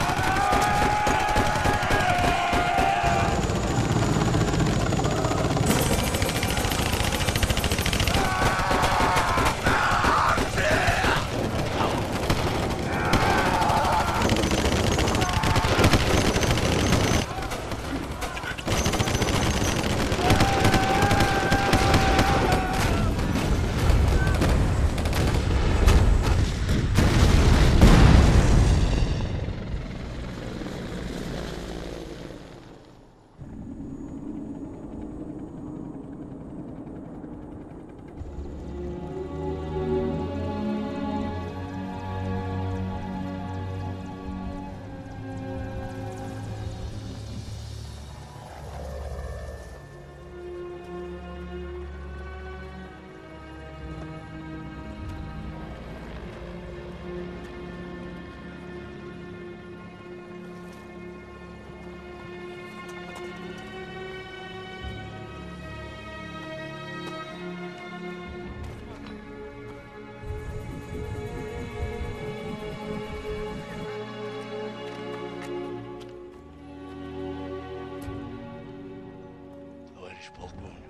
Товарищ полковник,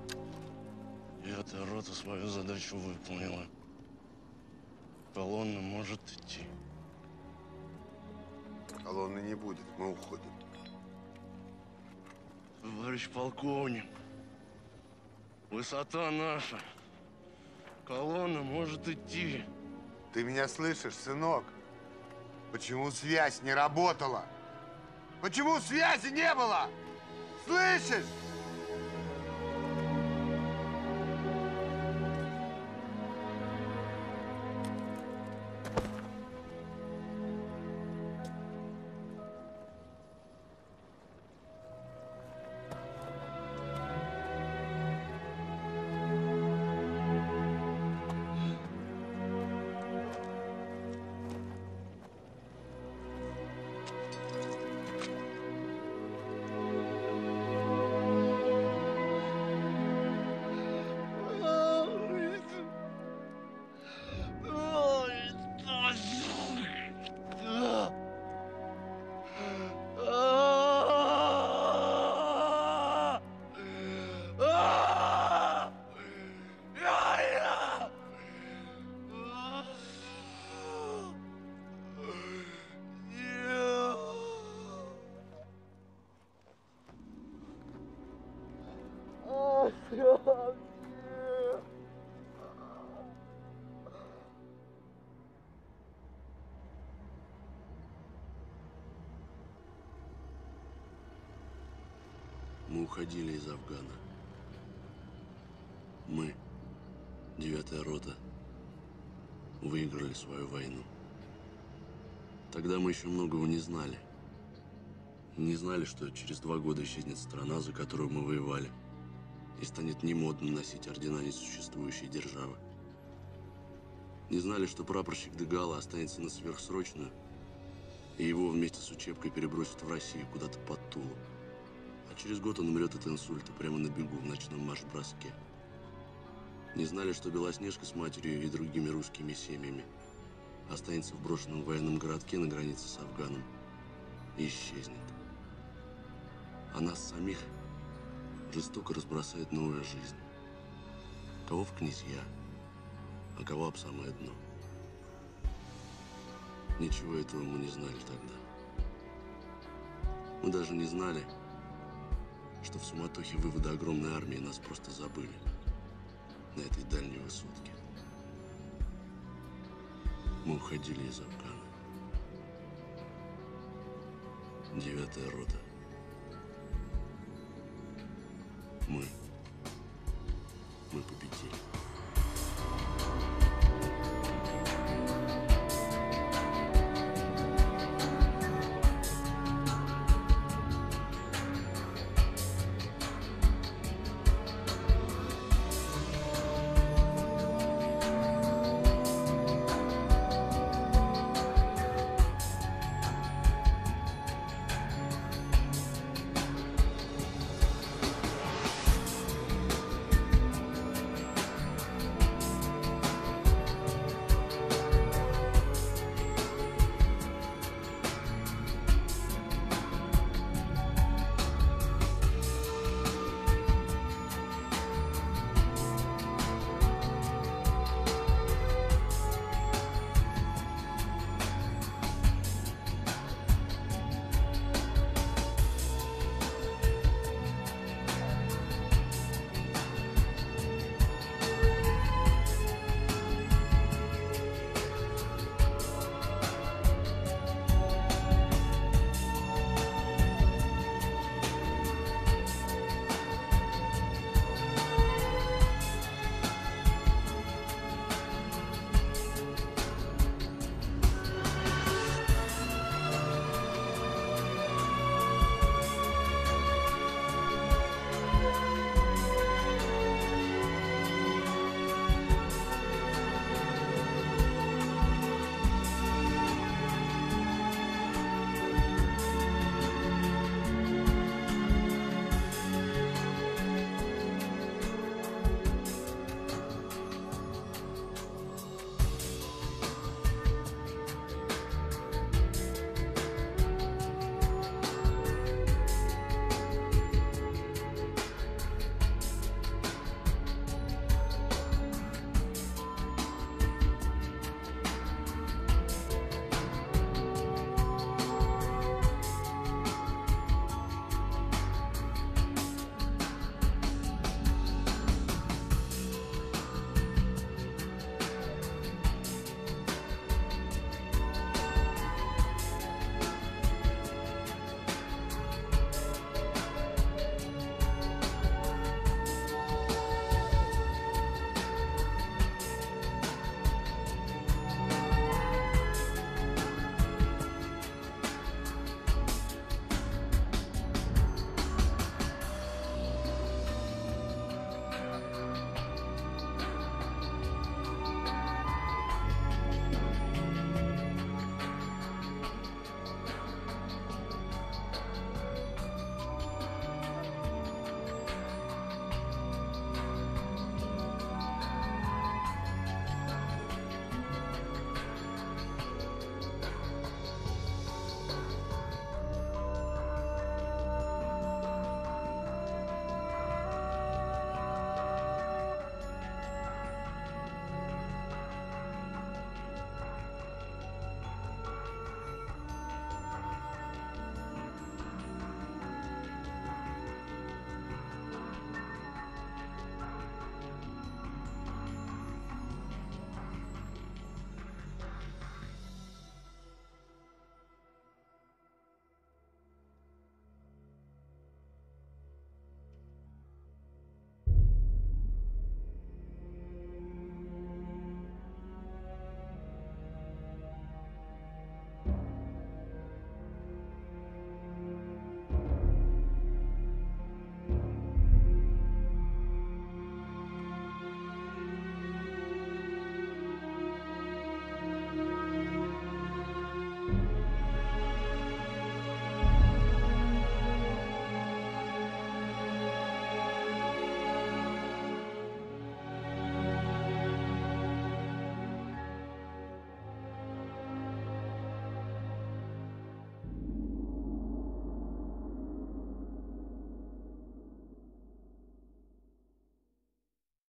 эта рота свою задачу выполнила. Колонна может идти. Колонны не будет, мы уходим. Товарищ полковник, высота наша. Колонна может идти. Ты меня слышишь, сынок? Почему связь не работала? Почему связи не было? Слышишь? Мы уходили из Афгана. Мы, 9-я рота, выиграли свою войну. Тогда мы еще многого не знали. Не знали, что через 2 года исчезнет страна, за которую мы воевали, и станет немодным носить ордена несуществующей державы. Не знали, что прапорщик Дегала останется на сверхсрочную, и его вместе с учебкой перебросят в Россию, куда-то под Тулу. А через год он умрет от инсульта прямо на бегу в ночном марш-броске. Не знали, что Белоснежка с матерью и другими русскими семьями останется в брошенном военном городке на границе с Афганом и исчезнет. А нас самих жестоко разбросает новая жизнь. Кого в князья, а кого об самое дно. Ничего этого мы не знали тогда. Мы даже не знали, что в суматохе вывода огромной армии нас просто забыли на этой дальней высотке. Мы уходили из Афгана. 9-я рота. Мы победили.